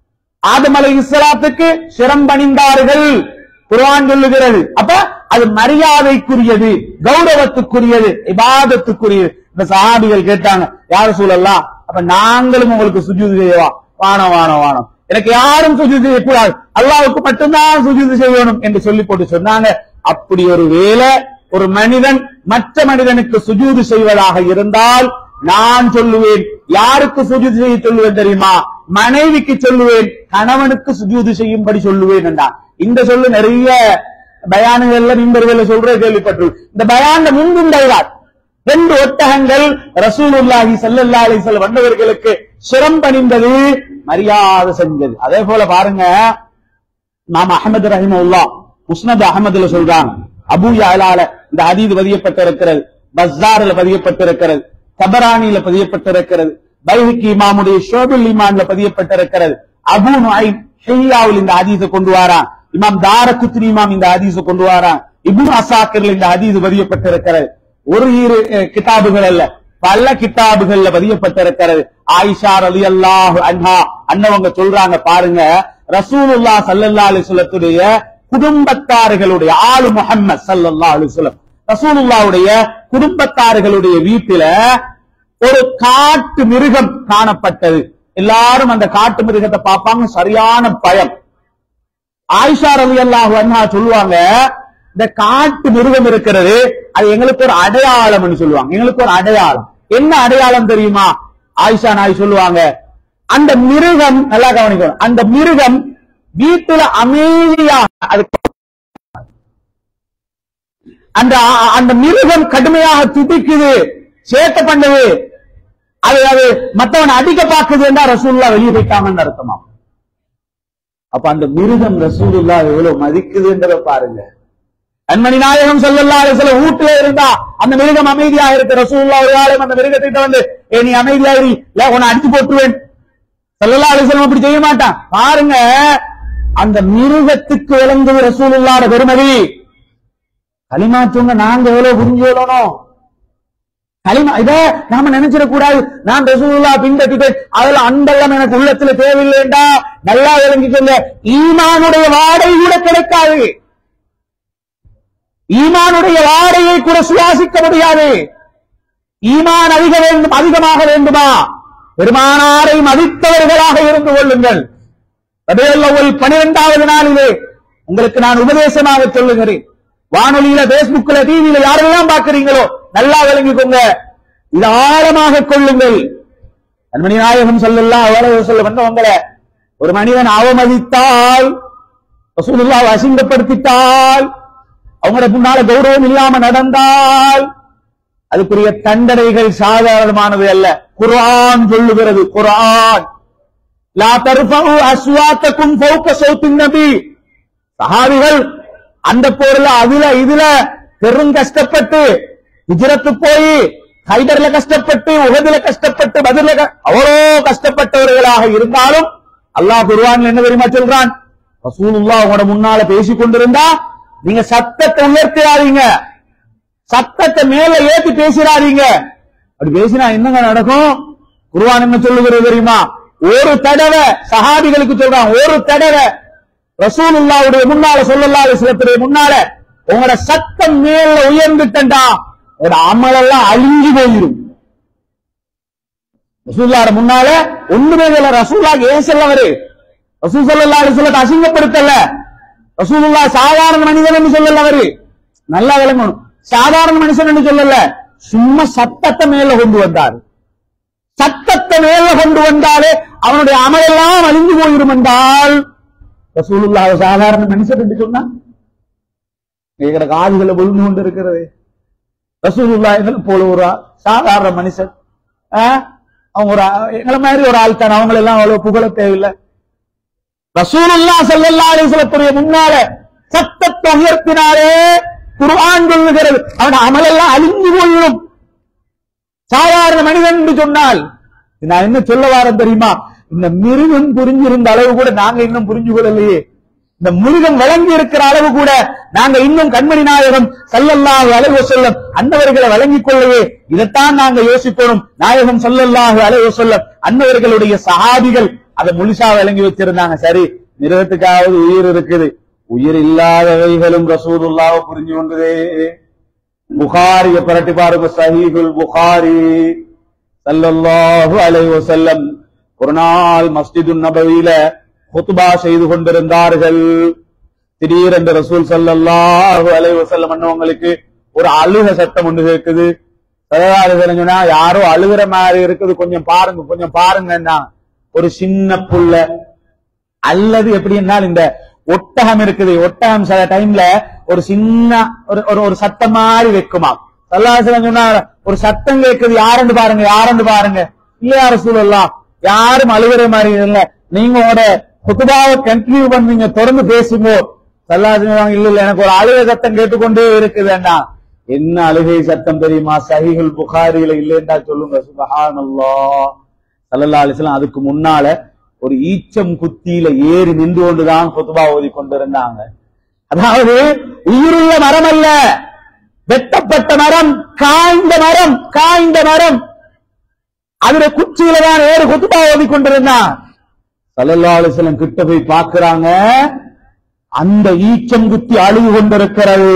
ஆதம் அலைஹிஸ்ஸலாத்துக்கு சிரம் பணிந்தார்கள் குர்ஆன் சொல்லுகிறது. அப்ப அது மரியாதைக்குரியது, கௌரவத்துக்குரியது, இபாதத்துக்குரியது. இந்த சஹாபிகள் கேட்டாங்க, யா ரசூலல்லாஹ், அப்ப நாங்களும் உங்களுக்கு சுஜூது செய்யவா? வானம் வானம் வானம், எனக்கு யாரும் சுஜூது செய்யக்கூடாது, அல்லாஹ்வுக்கு மட்டும்தான் சுஜூது செய்யணும் என்று சொல்லி போட்டு சொன்னாங்க. அப்படி ஒரு வேளை ஒரு மனிதன் மற்ற மனிதனுக்கு சுஜூது செய்வதாக இருந்தால் நான் சொல்லுவேன், யாருக்கு சுஜூது செய்ய சொல்லுவேன் தெரியுமா? மனைவிக்கு சொல்லுவேன், கணவனுக்கு சுஜூது செய்யும்படி சொல்லுவேன் என்றான். இந்த சொல்லு நிறைய பயானுகள்ல மிம்பர்கள்ல சொல்ற கேள்விப்பட்டு, இந்த பயான்ல முன்பின்றார் 2 ஒட்டகங்கள் ரசூலுல்லாஹி ஸல்லல்லாஹு அலைஹி வஸல்லம் வந்தவர்களுக்கு சிரம் பணிந்தது, மரியாதை செஞ்சது. அதே போல பாருங்க, இமாம் அஹ்மத் ரஹிமஹுல்லாஹ் முஸ்னத் அஹ்மதுல சொல்றாங்க, அபூ யஅலால இந்த ஹதீஸ் பதியப்பட்டிருக்கிறது, பஸ்ஸார்ல பதியப்பட்டிருக்கிறது, தபரானில பதியப்பட்டிருக்கிறது, பைஹகி இமாமுடைய ஷுஅபுல் ஈமான்ல பதியப்பட்டிருக்கிறது, அபூ நுஐம் ஹில்யாவில் இந்த ஹதீஸை கொண்டு வரான், இமாம் தாரகுத்னி இமாம் இந்த ஹதீஸை கொண்டு வரான், இப்னு அஸாக்கிர்ல இந்த ஹதீஸ் பதியப்பட்டிருக்கிறது. ஒரு இரு கிதாபுகள் அல்ல, பல கிதாபுகள்ல பதியப்பட்டிருக்கிறது. ஆயிஷா ரலியல்லாஹு அன்ஹா அன்னவங்க சொல்றாங்க, பாருங்க, ரசூலுல்லாஹ் ஸல்லல்லாஹு அலைஹி வஸல்லத்துடைய குடும்பத்தார்களுடைய ஆளு முஹம்மது ஸல்லல்லாஹு அலைஹி வஸல்லம் ரசூலுல்லாஹ்வுடைய குடும்பத்தார்களுடைய வீட்டில ஒரு காட்டு மிருகம் காணப்பட்டது. எல்லாரும் அந்த காட்டு மிருகத்தை பார்ப்பாங்க, சரியான பயம். ஆயிஷா ரலியல்லாஹு அன்ஹா சொல்லுவாங்க, இந்த காட்டு மிருகம் இருக்கிறது, அது எங்களுக்கு ஒரு அடையாளம்னு சொல்லுவாங்க. எங்களுக்கு ஒரு அடையாளம். என்ன அடையாளம் தெரியுமா? ஆயிஷா நாய் சொல்லுவாங்க, அந்த மிருகம், நல்லா கவனிக்கணும், அந்த மிருகம் வீட்டுல அமைதியாக, அந்த மிருகம் கடுமையாக துடிக்குது, சேட்டை பண்ணுது, அது மத்தவன் அடிக்க பாக்குது என்றா ரசூலுல்லாஹ் வெளியே போயிட்டாங்கன்னு அர்த்தமா. அப்ப அந்த மிருகம் ரசூலுல்லாஹ் எவ்வளவு மதிக்குதுன்றத பாருங்க. கண்மணி நாயகம் ஸல்லல்லாஹு அலைஹி வஸல்லம் வீட்டுல இருந்தா அந்த மிருகம் அமைதியாக இருக்கு. ரசூலுல்லாஹ் ஒரு ஆளும் அந்த மிருகத்திட்ட வந்து, நீ அமைதியா இரு, இல்ல உன்னை அடிச்சு போட்டுருவேன். ஸல்லல்லாஹு அலைஹி வஸல்லம் அப்படி செய்ய மாட்டான். பாருங்க, அந்த மிருகத்துக்கு விளங்குது ரசூலுல்லாஹ்வோட பெருமதி. கலிமா சொன்ன நாங்க எவ்வளவு புரிஞ்சுக்கணும். கலிமா இத நாம நினைச்சிடக் கூடாது, நான் ரசூலுல்லாஹ் பின்பற்றிட்டேன், அதுல அன்பெல்லாம் எனக்கு உள்ளத்துல தேவையில்லைண்டா. நல்லா விளங்கிக்கொள்ள, ஈமானுடைய வாடை கூட கிடைக்காது, ஈமானுடைய வாடையை கூட சுவாசிக்க முடியாது. ஈமான் அதிகமாக வேண்டுமா? பெருமானாரை மதித்தவர்களாக இருந்து கொள்ளுங்கள். ரபியுல் அவ்வல் 12வது நாளிலே உங்களுக்கு நான் உபதேசமாக சொல்லுகிறேன். வானொலியில, பேஸ்புக்ல, டிவியில யாரெல்லாம் பார்க்கிறீங்களோ நல்லா விளங்கிக்கோங்க, இது ஆழமாக கொள்ளுங்கள். கண்மணி நாயகம் ஸல்லல்லாஹு அலைஹி வஸல்லம் வந்தவங்கள ஒரு மனிதன் அவமதித்தால், ரசூலுல்லாஹ் அசிங்கப்படுத்திட்டால், அவங்களோட முன்னால கௌரவம் இல்லாம நடந்தால் அதுக்குரிய தண்டனைகள் சாதாரணமானது அல்ல. குர்ஆன் சொல்லுகிறது, குர்ஆன் லா தர்ஃபஉ அஸ்வாத்தகும் ஃபௌக ஸௌத்தின் நபி. சஹாபிகள் அந்த போர்ல அதுல இதுல பெரும் கஷ்டப்பட்டு, ஹிஜ்ரத்து போய் ஹைபர்ல கஷ்டப்பட்டு, உஹதுல கஷ்டப்பட்டு, பத்ர்ல அவ்வளோ கஷ்டப்பட்டவர்களாக இருந்தாலும் அல்லாஹ் குர்ஆன்ல என்ன தெரியுமா சொல்றான்? ரசூலுல்லாஹ் உங்களோட முன்னால பேசிக் கொண்டிருந்தா நீங்க சத்தத்தை உயர்த்தாதீங்க, சத்தத்தை மேல ஏத்தி பேசிடாதீங்க. அப்படி பேசினா என்னங்க நடக்கும்? குர்ஆன் என்ன சொல்லுகிறது தெரியுமா? ஒரு தடவை சஹாபிகளுக்கு சொல்றான், ஒரு தடவை ரசூலுல்லாஹ்வுடைய முன்னால, ஸல்லல்லாஹு அலைஹி வஸல்லம் முன்னால உங்களோட சத்தம் மேல உயர்ந்துட்டா உங்களோட அமலெல்லாம் அழிஞ்சு போயிடும். ரசூலுல்லாஹ் முன்னால ஒண்ணுமே இல்ல. ரசூலுல்லாஹ் ஏசல்லவரு, ரசூல் ஸல்லல்லாஹு அலைஹி வஸல்லம் அசிங்கப்படுத்தல. ரசூலுல்லாஹ் சாதாரண மனிதன் என்று சொல்லல, அவரு நல்லா விளங்கணும், சாதாரண மனுஷன் என்று சொல்லல, சும்மா சத்தத்தை மேல கொண்டு வந்தார். சத்தத்தை மேல கொண்டு வந்தாலே அவனுடைய அமலெல்லாம் அழிஞ்சு போயிடும் என்றால் ரசூலுல்லாஹ் சாதாரண மனுஷன் என்று சொன்னா எங்கட காதுகளை விழுந்து கொண்டு இருக்கிறது. ரசூலுல்லாஹ் எங்களை போல ஒரு சாதாரண மனுஷன், அவங்க ஒரு எங்களை மாதிரி ஒரு ஆள் தான், அவங்க எல்லாம் அவ்வளவு புகழ தேவையில்லை. ரசூலுல்லாஹ் ஸல்லல்லாஹு அலைஹி வஸல்லம் முன்னால சத்தத்தை உயர்த்தினாலே குர்ஆன் சொல்லுகிறது அவன் அமலெல்லாம் அழிஞ்சு போயிடும். சாதாரண மனிதன் என்று சொன்னால் நான் என்ன சொல்ல வாரேன் தெரியுமா? இந்த மிருகம் புரிஞ்சிருந்த அளவு கூட நாங்க இன்னும் புரிஞ்சு கொள்ளலையே. இந்த மிருகம் வழங்கி இருக்கிற அளவு கூட நாங்க இன்னும் கண்மணி நாயகம் ஸல்லல்லாஹு அலைஹி வஸல்லம் அன்னவர்களை வழங்கிக் கொள்ளவே. இதைத்தான் நாங்க யோசிக்கணும். நாயகம் ஸல்லல்லாஹு அலைஹி வஸல்லம் அன்னவர்களுடைய சஹாபிகள் அதை முழுசா விளங்கி வச்சிருந்தாங்க. சரி, மிருகத்துக்காவது உயிர் இருக்குது, உயிர் இல்லாதவைகளும் ரசூலுல்லாஹ்வை புரிஞ்சு கொண்டதே. புகாரிய புரட்டி பாருங்க, சஹீஹுல் புகாரி. ஸல்லல்லாஹு அலைஹி வஸல்லம் ஒரு நாள் மஸ்ஜிதுன் நபவியில குத்பா செய்து கொண்டிருந்தார்கள். திடீரென்று ரசூல் ஸல்லல்லாஹு அலைஹி வஸல்லம் அன்னவங்களுக்கு ஒரு அழுக சத்தம் ஒன்று கேட்குது. சொன்னா யாரோ அழுகிற மாதிரி இருக்குது, கொஞ்சம் பாருங்கன்னா ஒரு சின்ன புள்ள அல்லது எப்படின்னா இந்த ஒட்டகம் இருக்குது, ஒட்டகம் சில டைம்ல ஒரு சின்ன ஒரு சத்தம் மாதிரி வைக்குமா. சொன்னா ஒரு சத்தம் கேட்குது, யாருன்னு பாருங்க. இல்லையா ரசூலுல்லாஹ், யாரும் அழுகிற மாதிரி இல்ல, நீங்க உங்களோட குத்பாவை கண்டினியூ பண்ணீங்க, தொடர்ந்து பேசுங்க. இல்ல எனக்கு ஒரு அழுகை சத்தம் கேட்டுக்கொண்டே இருக்குதுன்னா, என்ன அழுகை சத்தம் தெரியுமா? சஹீஹுல் புகாரியில இல்லைன்னா சொல்லுங்க. சுப்ஹானல்லாஹ். ஸல்லல்லாஹு அலைஹி வஸல்லம் அதுக்கு முன்னால ஒரு ஈச்சம் குத்தியில ஏறி நின்று கொண்டுதான் குத்பா ஓதி கொண்டிருந்தாங்க. அதாவது உயிருள்ள மரம் அல்ல, வெட்டப்பட்ட மரம், காய்ந்த மரம், அதுல குச்சியில தான் ஏறி குத்பா ஓதி கொண்டிருந்தான். ஸல்லல்லாஹு அலைஹி வஸல்லம் கிட்ட போய் பார்க்கிறாங்க, அந்த ஈச்சம் குத்தி அழுது கொண்டிருக்கிறது.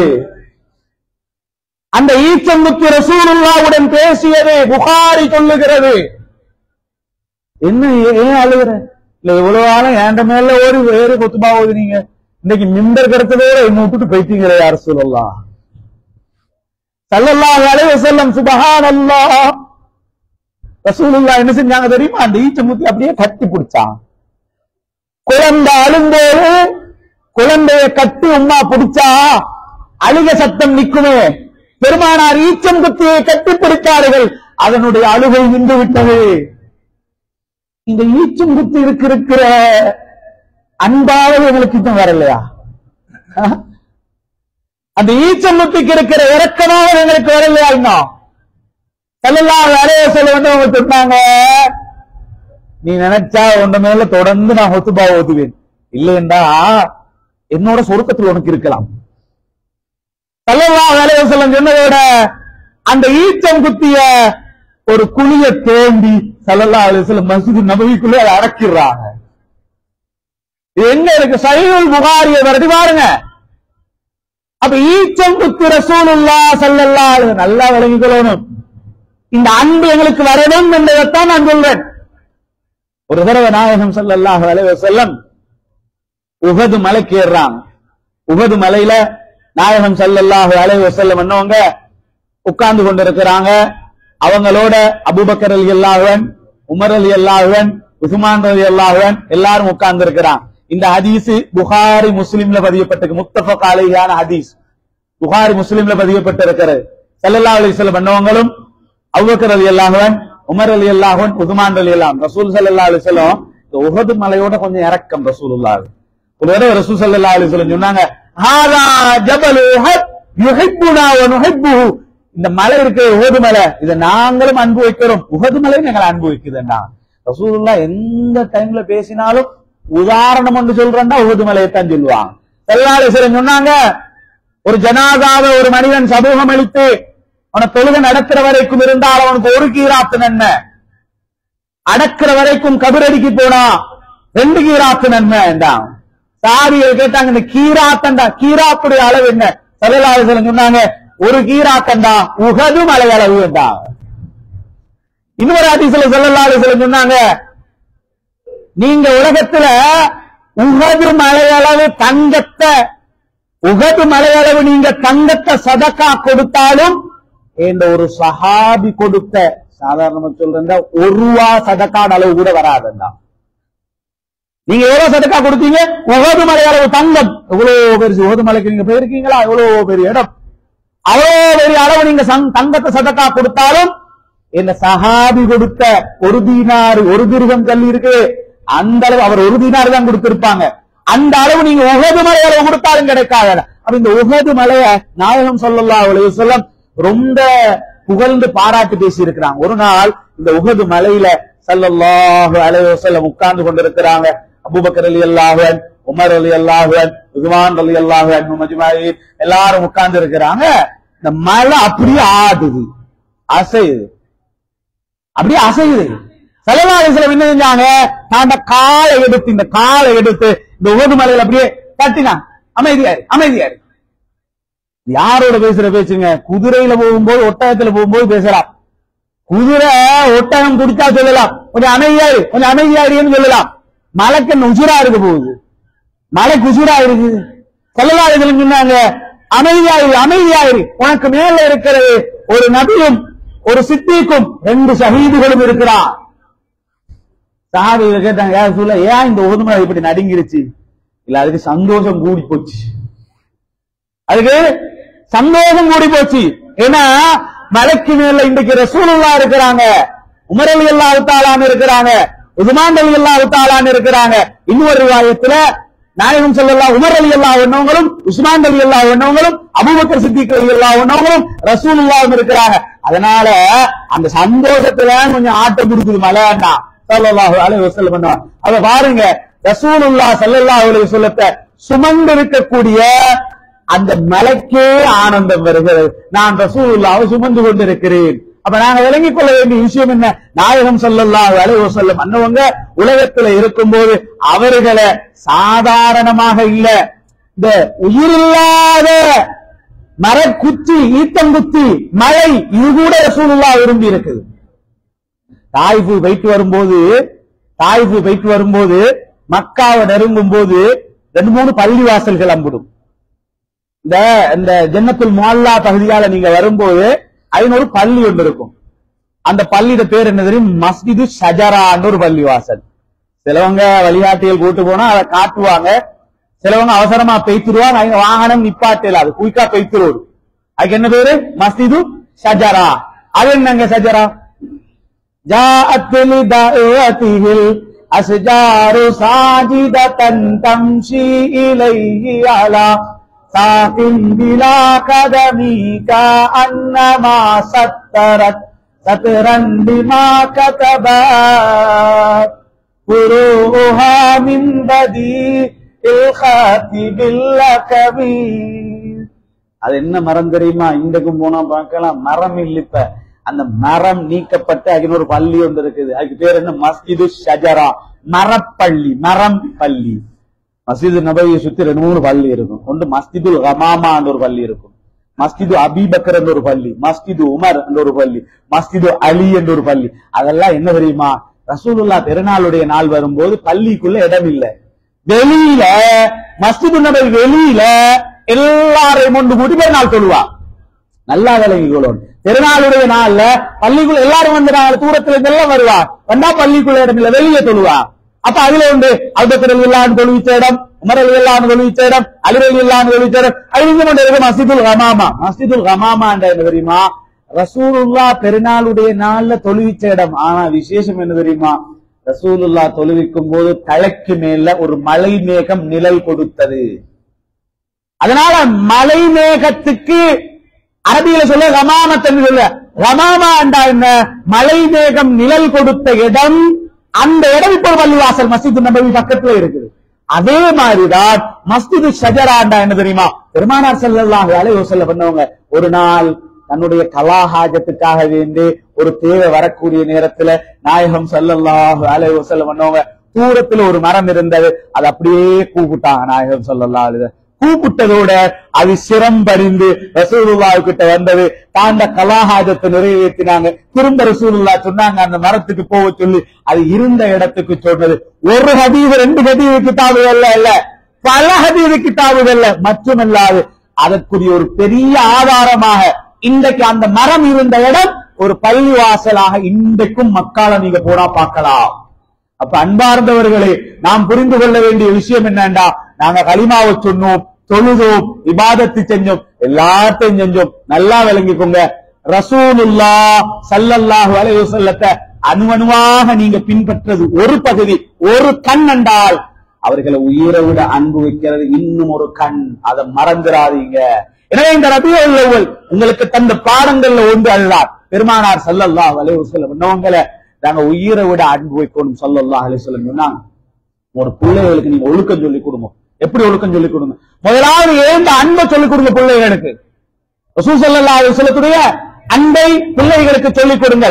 அந்த ஈச்சம் குத்தி ரசூலுல்லாஹ்வுடன் பேசியது புகாரி சொல்லுகிறது. என்ன ஏன் அழுகுற? இல்ல இவ்வளவு ஆளும் என்ட மேல ஒரு வேறு குத்பா ஓதுனீங்க, இன்னைக்கு மிம்பர் கிடைச்சதோட என்ன விட்டுட்டு போயிட்டீங்களே யா ரசூலுல்லாஹ். ஸல்லல்லாஹு அலைஹி வஸல்லம் சுப்ஹானல்லாஹ். ரசூலுல்லாஹ் என்ன செஞ்சாங்க தெரியுமா? அந்த ஈச்சம் குத்தி அப்படியே கட்டி பிடிச்சான். குழந்தை அழும்போது குழந்தைய கட்டி உம்மா பிடிச்சா அழுக சத்தம் நிக்குமே. பெருமானார் ஈச்சம் குத்தியை கட்டி பிடித்தார்கள், அதனுடைய அழுகை நின்று விட்டது. இந்த ஈச்சம் குத்தி இருக்கிற அன்பாவது எங்களுக்கு இன்னும் வரலையா? அந்த ஈச்சம் குத்திக்கு இருக்கிற இறக்கமாக எங்களுக்கு வரலையா? இன்னும் ஸல்லல்லாஹு அலைஹி வஸல்லம் வந்து அவங்க சொன்னாங்க, நீ நினைச்சா உண்ட மேல தொடர்ந்து நான் குத்பா ஓதுவேன், இல்லையென்றா என்னோட சொர்க்கத்தில் உனக்கு இருக்கலாம். ஸல்லல்லாஹு அலைஹி வஸல்லம் சொன்னதோட அந்த ஈச்சம் குத்திய ஒரு குழிய தோண்டி ஸல்லல்லாஹு அலைஹி வஸல்லம் மஸ்ஜித் நபவிக்குள்ளே அதை அடக்கிடுறாங்க. எங்க இருக்கு? சஹீஹுல் புகாரியை வரதி பாருங்க. அப்ப ஈச்சம் குத்தி ரசூலுல்லாஹ் ஸல்லல்லாஹு அலைஹி வஸல்லம் நல்லா விளங்கிக்கொள்ளணும். இந்த அன்பு எங்களுக்கு வரணும் என்பதைத்தான் நான் சொல்றேன். ஒரு தடவை நாயகம் ஸல்லல்லாஹு அலைஹி வஸல்லம் உஹது மலைக்கு ஏறுறாங்க. உஹது மலையில நாயகம் ஸல்லல்லாஹு அலைஹி வஸல்லம் என்னவங்க உட்கார்ந்து கொண்டிருக்கிறாங்க. அவங்களோட அபூபக்கர் ரலியல்லாஹு அன்ஹு, உமர் ரலியல்லாஹு அன்ஹு, உஸ்மான் ரலியல்லாஹு அன்ஹு எல்லாரும் உட்கார்ந்து இருக்கிறாங்க. இந்த ஹதீஸ் புகாரி முஸ்லிம்ல பதியப்பட்டிருக்கு, முத்தஃபக் அலைஹியான ஹதீஸ். புகாரி முஸ்லிம்ல பதியப்பட்டிருக்கிறது. ஸல்லல்லாஹு அலைஹி வஸல்லம் என்னவங்களும் அபூபக்கர் ரலியல்லாஹு அன்ஹு, உமர் ரலியல்லாஹு அன்ஹு, உஸ்மான் ரலியல்லாஹு அன்ஹு, ரசூல் ஸல்லல்லாஹு அலைஹி வஸல்லம் இந்த உஹது மலையோட கொஞ்சம் இறக்கம் ரசூலுல்லாஹ். ஒரு தடவை ரசூல் ஸல்லல்லாஹு அலைஹி வஸல்லம் சொன்னாங்க, ஹாதா ஜபல் உஹத் யுஹிப்புனா வ நுஹிப்புஹு. இந்த மலை இருக்கு உஹது மலை, இதை நாங்களும் அன்பு வைக்கிறோம், உஹது மலை எங்களை அன்பு வைக்குதுன்னா. ரசூலுல்லாஹ் எந்த டைம்ல பேசினாலும் உதாரணம் ஒன்று சொல்றேன்னா உஹது மலையைத்தான் சொல்லுவாங்க. ஸல்லல்லாஹு அலைஹி வஸல்லம் சொன்னாங்க, ஒரு ஜனாதாவை ஒரு மனிதன் சமூகம் அளித்து அவனை தொழுகை நடக்கிற வரைக்கும் இருந்தால் அவனுக்கு ஒரு கீராத்து நன்மை, அடக்கிற வரைக்கும் கபரடிக்கு போனா 2 கீராத்து நன்மை என்றான். சாரியை கேட்டாங்க, இந்த கீராத்தண்டா, கீராத்துடைய அளவு என்ன? ஸல்லல்லாஹு அலைஹி வஸல்லம் சொன்னாங்க, ஒரு கீராத்தண்டா உஹது மலை அளவு என்றாங்க. இன்னொரு ஹதீஸ்ல ஸல்லல்லாஹு அலைஹி வஸல்லம் சொன்னாங்க, நீங்க உலகத்துல உஹது மலையளவு தங்கத்தை, உஹது மலையளவு நீங்க தங்கத்தை சதக்கா கொடுத்தாலும் என்ற ஒரு சஹாபி கொடுத்த, சாதாரணமா சொல்றா, 1 ரூபா சதக்கான அளவு கூட வராதுண்டா. நீங்க எவ்வளவு சதக்கா கொடுத்தீங்க? உஹது மலை அளவு தங்கம். எவ்வளவு பெரிய உஹது மலைக்கு நீங்க போயிருக்கீங்களா? எவ்வளவு பெரிய இடம், அவ்வளவு பெரிய அளவு நீங்க தங்கத்தை சதக்கா கொடுத்தாலும் என்ன சஹாபி கொடுத்த 1 தீனார் 1 திர்ஹம் கல்லி இருக்கு, அந்த அளவு அவர் 1 தீனார் தான் கொடுத்திருப்பாங்க. அந்த அளவு நீங்க உஹது மலை அளவு கொடுத்தாலும் கிடைக்காது. அப்ப இந்த உஹது மலைய நாயகம் ஸல்லல்லாஹு அலைஹி வஸல்லம் ரொம்ப புகழ்ந்து பாராட்டி பேசி இருக்கிறாங்க. ஒரு நாள் இந்த உஹது மலையில ஸல்லல்லாஹு அலைஹி வஸல்லம் உட்கார்ந்து கொண்டிருக்கிறாங்க. அபூபக்கர் ரலியல்லாஹு அன்ஹு, உமர் ரலியல்லாஹு அன்ஹு, உஸ்மான் ரலியல்லாஹு அன்ஹு மஜ்மஈன் எல்லாரும் உட்கார்ந்து இருக்கிறாங்க. இந்த மலை அப்படியே ஆடுது, அசையுது, அப்படியே அசையுது. ஸல்லல்லாஹு அலைஹி வஸல்லம் என்ன செஞ்சாங்க, அந்த காலை எடுத்து இந்த உஹது மலையில அப்படியே தட்டினா, அமைதியாரு. யாரோட பேசுற பேச்சுங்க? குதிரையில போகும்போது ஒட்டகத்துல போகும்போது பேசலாம். குதிரை ஒட்டகம் குடிச்சா சொல்லலாம் கொஞ்சம் அமைதியாருன்னு சொல்லலாம். மலைக்கு உசுரா இருக்க போகுது, மலைக்கு உசுரா இருக்கு. ஸல்லல்லாஹு அலைஹி வஸல்லம் சொன்னாங்க, அமைதியாயிரு. உனக்கு மேல இருக்கிறது ஒரு நபியும் ஒரு சித்திக்கும் 2 ஷஹீதுகளும் இருக்கிறார். சஹாபிகள் கேட்டாங்க, யா ரசூலல்லாஹ், ஏன் இந்த உஹது மலை இப்படி நடுங்கிருச்சு? இல்ல, அதுக்கு சந்தோஷம் கூடி போச்சு. ஏன்னா மலைக்கு மேல இன்றைக்கு ரசூலுல்லாஹ் இருக்கிறாங்க, உமர் ரலியல்லாஹு தஆலா இருக்கிறாங்க, உஸ்மான் ரலியல்லாஹு தஆலா இருக்கிறாங்க. இன்னொரு ரிவாயத்துல நாயகம் ஸல்லல்லாஹு உமர் ரலியல்லாஹு அன்ஹுங்களும் உஸ்மான் ரலியல்லாஹு அன்ஹுங்களும் அபூபக்கர் சித்திக் ரலியல்லாஹு அன்ஹுங்களும் ரசூலுல்லாஹ் இருக்கிறாங்க. அதனால அந்த சந்தோஷத்துல கொஞ்சம் ஆட்டம் கொடுக்குது மலைன்னா ஸல்லல்லாஹு அலைஹி வஸல்லம். அத பாருங்க, ரசூலுல்லாஹ் ஸல்லல்லாஹு அலைஹி வஸல்லத்தை சுமந்து இருக்கக்கூடிய அந்த மலைக்கே ஆனந்தம் வருகிறது. நான் ரசூலுல்லாஹ்வை சுமந்து கொண்டிருக்கிறேன். அப்ப நாங்க விளங்கிக் கொள்ள வேண்டிய விஷயம் என்ன? நாயகம் ஸல்லல்லாஹு அலைஹி வஸல்லம் அன்னவங்க உலகத்துல இருக்கும்போது அவர்களை சாதாரணமாக இல்ல, இந்த உயிரில்லாத மரக்குச்சி, ஈத்தங்குச்சி, மலை, இது கூட ரசூலுல்லாஹ் விரும்பி இருக்குது. தாயிஃபு போயிட்டு வரும்போது மக்காவை நெருங்கும் போது 2-3 பள்ளி வாசல்கள் அம்பிடும். இந்த ஜன்னத்துல் முஅல்லா பகுதியால நீங்க வரும்போது ஒரு பள்ளி ஒன்று இருக்கும். அந்த பள்ளியோட பேர் என்ன தெரியும்? மஸ்ஜிது ஷஜரான்னு ஒரு பள்ளி வாசல். சிலவங்க வழிகாட்டிகள் கூட்டு போனா அதை காட்டுவாங்க, சிலவங்க அவசரமா பெய்த்துருவாங்க, வாகனம் நிப்பாட்டல, அது குயிக்கா பெய்த்துருவோம். அதுக்கு என்ன பேரு? மஸ்ஜிது ஷஜரா. அது என்னங்க ஷஜரா? ஜாஅத் லிதாஅத்திஹில் அஸ்ஜாரு சாஜிததன் தம்ஷி இலைஹி அலா சாகின் பிலா கதமி கஅன்னமா சத்தரத் சத்ரன் பிமா கதபத் குருஹா மின் பதி இல் காதிபில் கபீர். அது என்ன மரம் தெரியுமா? இன்றைக்கும் போனா பார்க்கலாம், மரம் இல்ல. அந்த மரம் நீக்கப்பட்ட அதுக்கு ஒரு பள்ளி ஒன்று இருக்குது. அதுக்கு பேர் என்ன? மஸ்ஜிது ஷஜரா, மரப்பள்ளி, மரம் பள்ளி. மஸ்ஜிது நபவியை சுத்தி 2-3 பள்ளி இருக்கும். ஒன்று மஸ்ஜிதுல் கமாமா என்ற ஒரு பள்ளி இருக்கும், மஸ்ஜிது அபீபக்கர் என்ற ஒரு பள்ளி, மஸ்ஜிது உமர் என்ற ஒரு பள்ளி, மஸ்ஜிது அலி என்ற ஒரு பள்ளி. அதெல்லாம் என்ன தெரியுமா? ரசூலுல்லாஹ் பெருநாளுடைய நாள் வரும்போது பள்ளிக்குள்ள இடம் இல்ல, வெளியில மஸ்ஜிது நபவி வெளியில எல்லாரையும் கொண்டு கூட்டி பெருநாள் தொழுவா. நல்லா விளங்கிக்கொள்ளும். பெருநாளுடைய நாள்ல பள்ளிக்குள்ள எல்லாரும் வந்து தூரத்துல இருந்து எல்லாம் வருவா, வந்தா பள்ளிக்குள்ள இடம் இல்ல, வெளியே தொழுவா. அப்ப அதுல உண்டு அபூபக்கர் ரலியல்லாஹு அன்ஹு தொழுவிச்ச இடம், உமர் ரலியல்லாஹு அன்ஹு தொழுவிச்ச இடம், அலி ரலியல்லாஹு அன்ஹு தொழுவிச்ச இடம். அழிந்து கொண்டு இருக்க மஸ்ஜிதுல் கமாமா. மஸ்ஜிதுல் கமாமா என்ன தெரியுமா? ரசூலுல்லாஹ் பெருநாளுடைய நாள்ல தொழுவிச்ச இடம். ஆனா விசேஷம் என்ன தெரியுமா? ரசூலுல்லாஹ் தொழுவிக்கும் போது தலைக்கு மேல ஒரு மலை மேகம் நிழல் கொடுத்தது. அதனால மலை மேகத்துக்கு அரபியில சொல்ல கமாமத் என்று சொல்ல. கமாமா என்றா என்ன? மலை மேகம் நிழல் கொடுத்த இடம். அந்த இடம் இப்போ பள்ளிவாசல் மஸ்ஜிது நபவி பக்கத்துல இருக்குது. அதே மாதிரிதான் மஸ்ஜிது ஷஜரா என்ன தெரியுமா? பெருமானார் ஸல்லல்லாஹு அலைஹி வஸல்லம் பண்ணவங்க ஒரு நாள் தன்னுடைய கலாஹாஜத்துக்காக வேண்டி ஒரு தேவை வரக்கூடிய நேரத்துல நாயகம் ஸல்லல்லாஹு அலைஹி வஸல்லம் பண்ணவங்க தூரத்துல ஒரு மரம் இருந்தது, அது அப்படியே கூப்பிட்டாங்க. நாயகம் ஸல்லல்லாஹு அலைஹி வஸல்லம் கூப்பிட்டதோட அது சிரம்பறிந்து ரசூலுல்லாஹ் கிட்ட வந்தது. தாண்ட கலாஹாஜத்தை நிறைவேற்றினாங்க. திரும்ப ரசூலுல்லாஹ் சொன்னாங்க அந்த மரத்துக்கு போக சொல்லி. அது இருந்த இடத்துக்கு சொன்னது. ஒரு ஹதீஸ் 2 ஹதீஸ் கிதாபுகள் இல்ல, பல ஹதீஸ் கிதாபுகள் மட்டுமல்லாது அதற்குரிய ஒரு பெரிய ஆதாரமாக இன்றைக்கு அந்த மரம் இருந்த இடம் ஒரு பள்ளி வாசலாக இன்றைக்கும் மக்கால நீங்க போனா பார்க்கலாம். அப்ப அன்பார்ந்தவர்களே, நாம் புரிந்து கொள்ள வேண்டிய விஷயம் என்னண்டா, நாங்க கலிமாவை சொன்னோம், தொழுதோம், இபாதத்து செஞ்சோம், எல்லாத்தையும் செஞ்சோம். நல்லா விளங்கிக்கோங்க, ரசூலுல்லாஹ் ஸல்லல்லாஹு அலைஹி வஸல்லத்தை அணுவணுவாக நீங்க பின்பற்றது ஒரு பகுதி, ஒரு கண் என்றால் அவர்களை உயிரை விட அன்பு வைக்கிறது இன்னும் ஒரு கண். அதை மறந்துடாதீங்க. எனவே இந்த ரபியுல் அவ்வல் உங்களுக்கு தந்த பாடங்கள்ல ஒன்று அதுதான். பெருமானார் ஸல்லல்லாஹு அலைஹி வஸல்லம் என்னவங்களை நாங்க உயிரை விட அன்பு வைக்கணும் ஸல்லல்லாஹு அலைஹி வஸல்லம் சொன்னாங்க. ஒரு பிள்ளைகளுக்கு நீங்க ஒழுக்கம் சொல்லிக் கொடுங்க. எப்படி ஒழுக்கம் சொல்லிக் கொடுங்க? முதலாவது ஏந்த அன்பை சொல்லிக் கொடுங்க பிள்ளைகளுக்கு. ரசூல் ஸல்லல்லாஹு அலைஹி வஸல்லத்துடைய அன்பை பிள்ளைகளுக்கு சொல்லிக் கொடுங்கள்.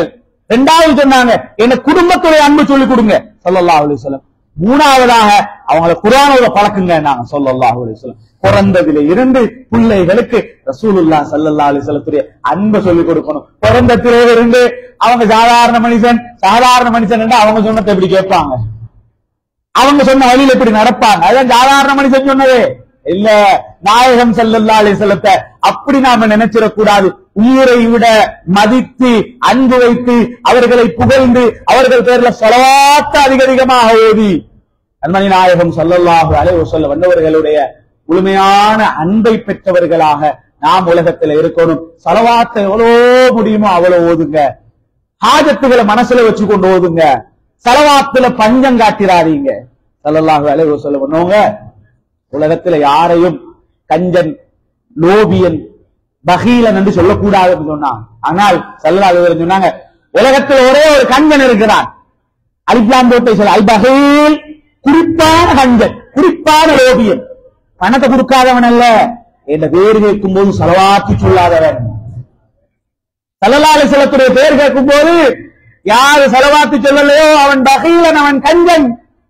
இரண்டாவது சொன்னாங்க என்ன குடும்பத்துடைய அன்பு சொல்லிக் கொடுங்க ஸல்லல்லாஹு அலைஹி வஸல்லம். மூணாவதாக அவங்கள குர்ஆனோட பழக்குங்க நாங்க ஸல்லல்லாஹு அலைஹி வஸல்லம். பிறந்ததிலே இருந்து பிள்ளைகளுக்கு ரசூலுல்லாஹ் ஸல்லல்லாஹு அலைஹி வஸல்லத்துடைய அன்பை சொல்லிக் கொடுக்கணும். பிறந்ததிலே இருந்து அவங்க சாதாரண மனுஷன் அவங்க சொன்னதை எப்படி கேட்பாங்க, அவங்க சொன்ன வழியில் எப்படி நடப்பாங்க? அதான் சாதாரண மனுஷன் சொன்னதே இல்ல. நாயகம் ஸல்லல்லாஹு அலைஹி வஸல்லத்தை அப்படி நாம நினைச்சிடக்கூடாது. உயிரை விட மதித்து அன்பு வைத்து அவர்களை புகழ்ந்து அவர்கள் பேர்ல ஸலவாத் அதிகமாக ஓதி அன்மணி நாயகம் ஸல்லல்லாஹு அலைஹி வஸல்லம் வந்தவர்களுடைய முழுமையான அன்பை பெற்றவர்களாக நாம் உலகத்தில் இருக்கணும். ஸலவாத்தை எவ்வளவு முடியுமோ அவ்வளவு ஓதுங்க. ஹாஜத்துகளை மனசுல வச்சு கொண்டு ஓதுங்க. ஸலவாத்துல பஞ்சம் காட்டிராதீங்க. ஸல்லல்லாஹு அலைஹி வஸல்லம் சொன்னவங்க உலகத்துல யாரையும் கஞ்சன், லோபியன், பகீலன் என்று சொல்லக்கூடாதுன்னு சொன்னாங்க. ஆனால் ஸல்லல்லாஹு அலைஹி வஸல்லம் சொன்னாங்க உலகத்தில் ஒரே ஒரு கஞ்சன் இருக்கிறான். அலிப்லாம் போட்டை சொல்ல அல் பகீல், குறிப்பான கஞ்சன், குறிப்பான லோபியன். பணத்தை கொடுக்காதவன் அல்ல, என்ற பேர் கேட்கும் போது ஸலவாத்து சொல்லாதவன். ஸல்லல்லாஹு அலைஹி வஸல்லத்துடைய பேர் கேட்கும் போது யாரு ஸலவாத்து சொல்லலையோ அவன் பகீலன், அவன் கஞ்சன்.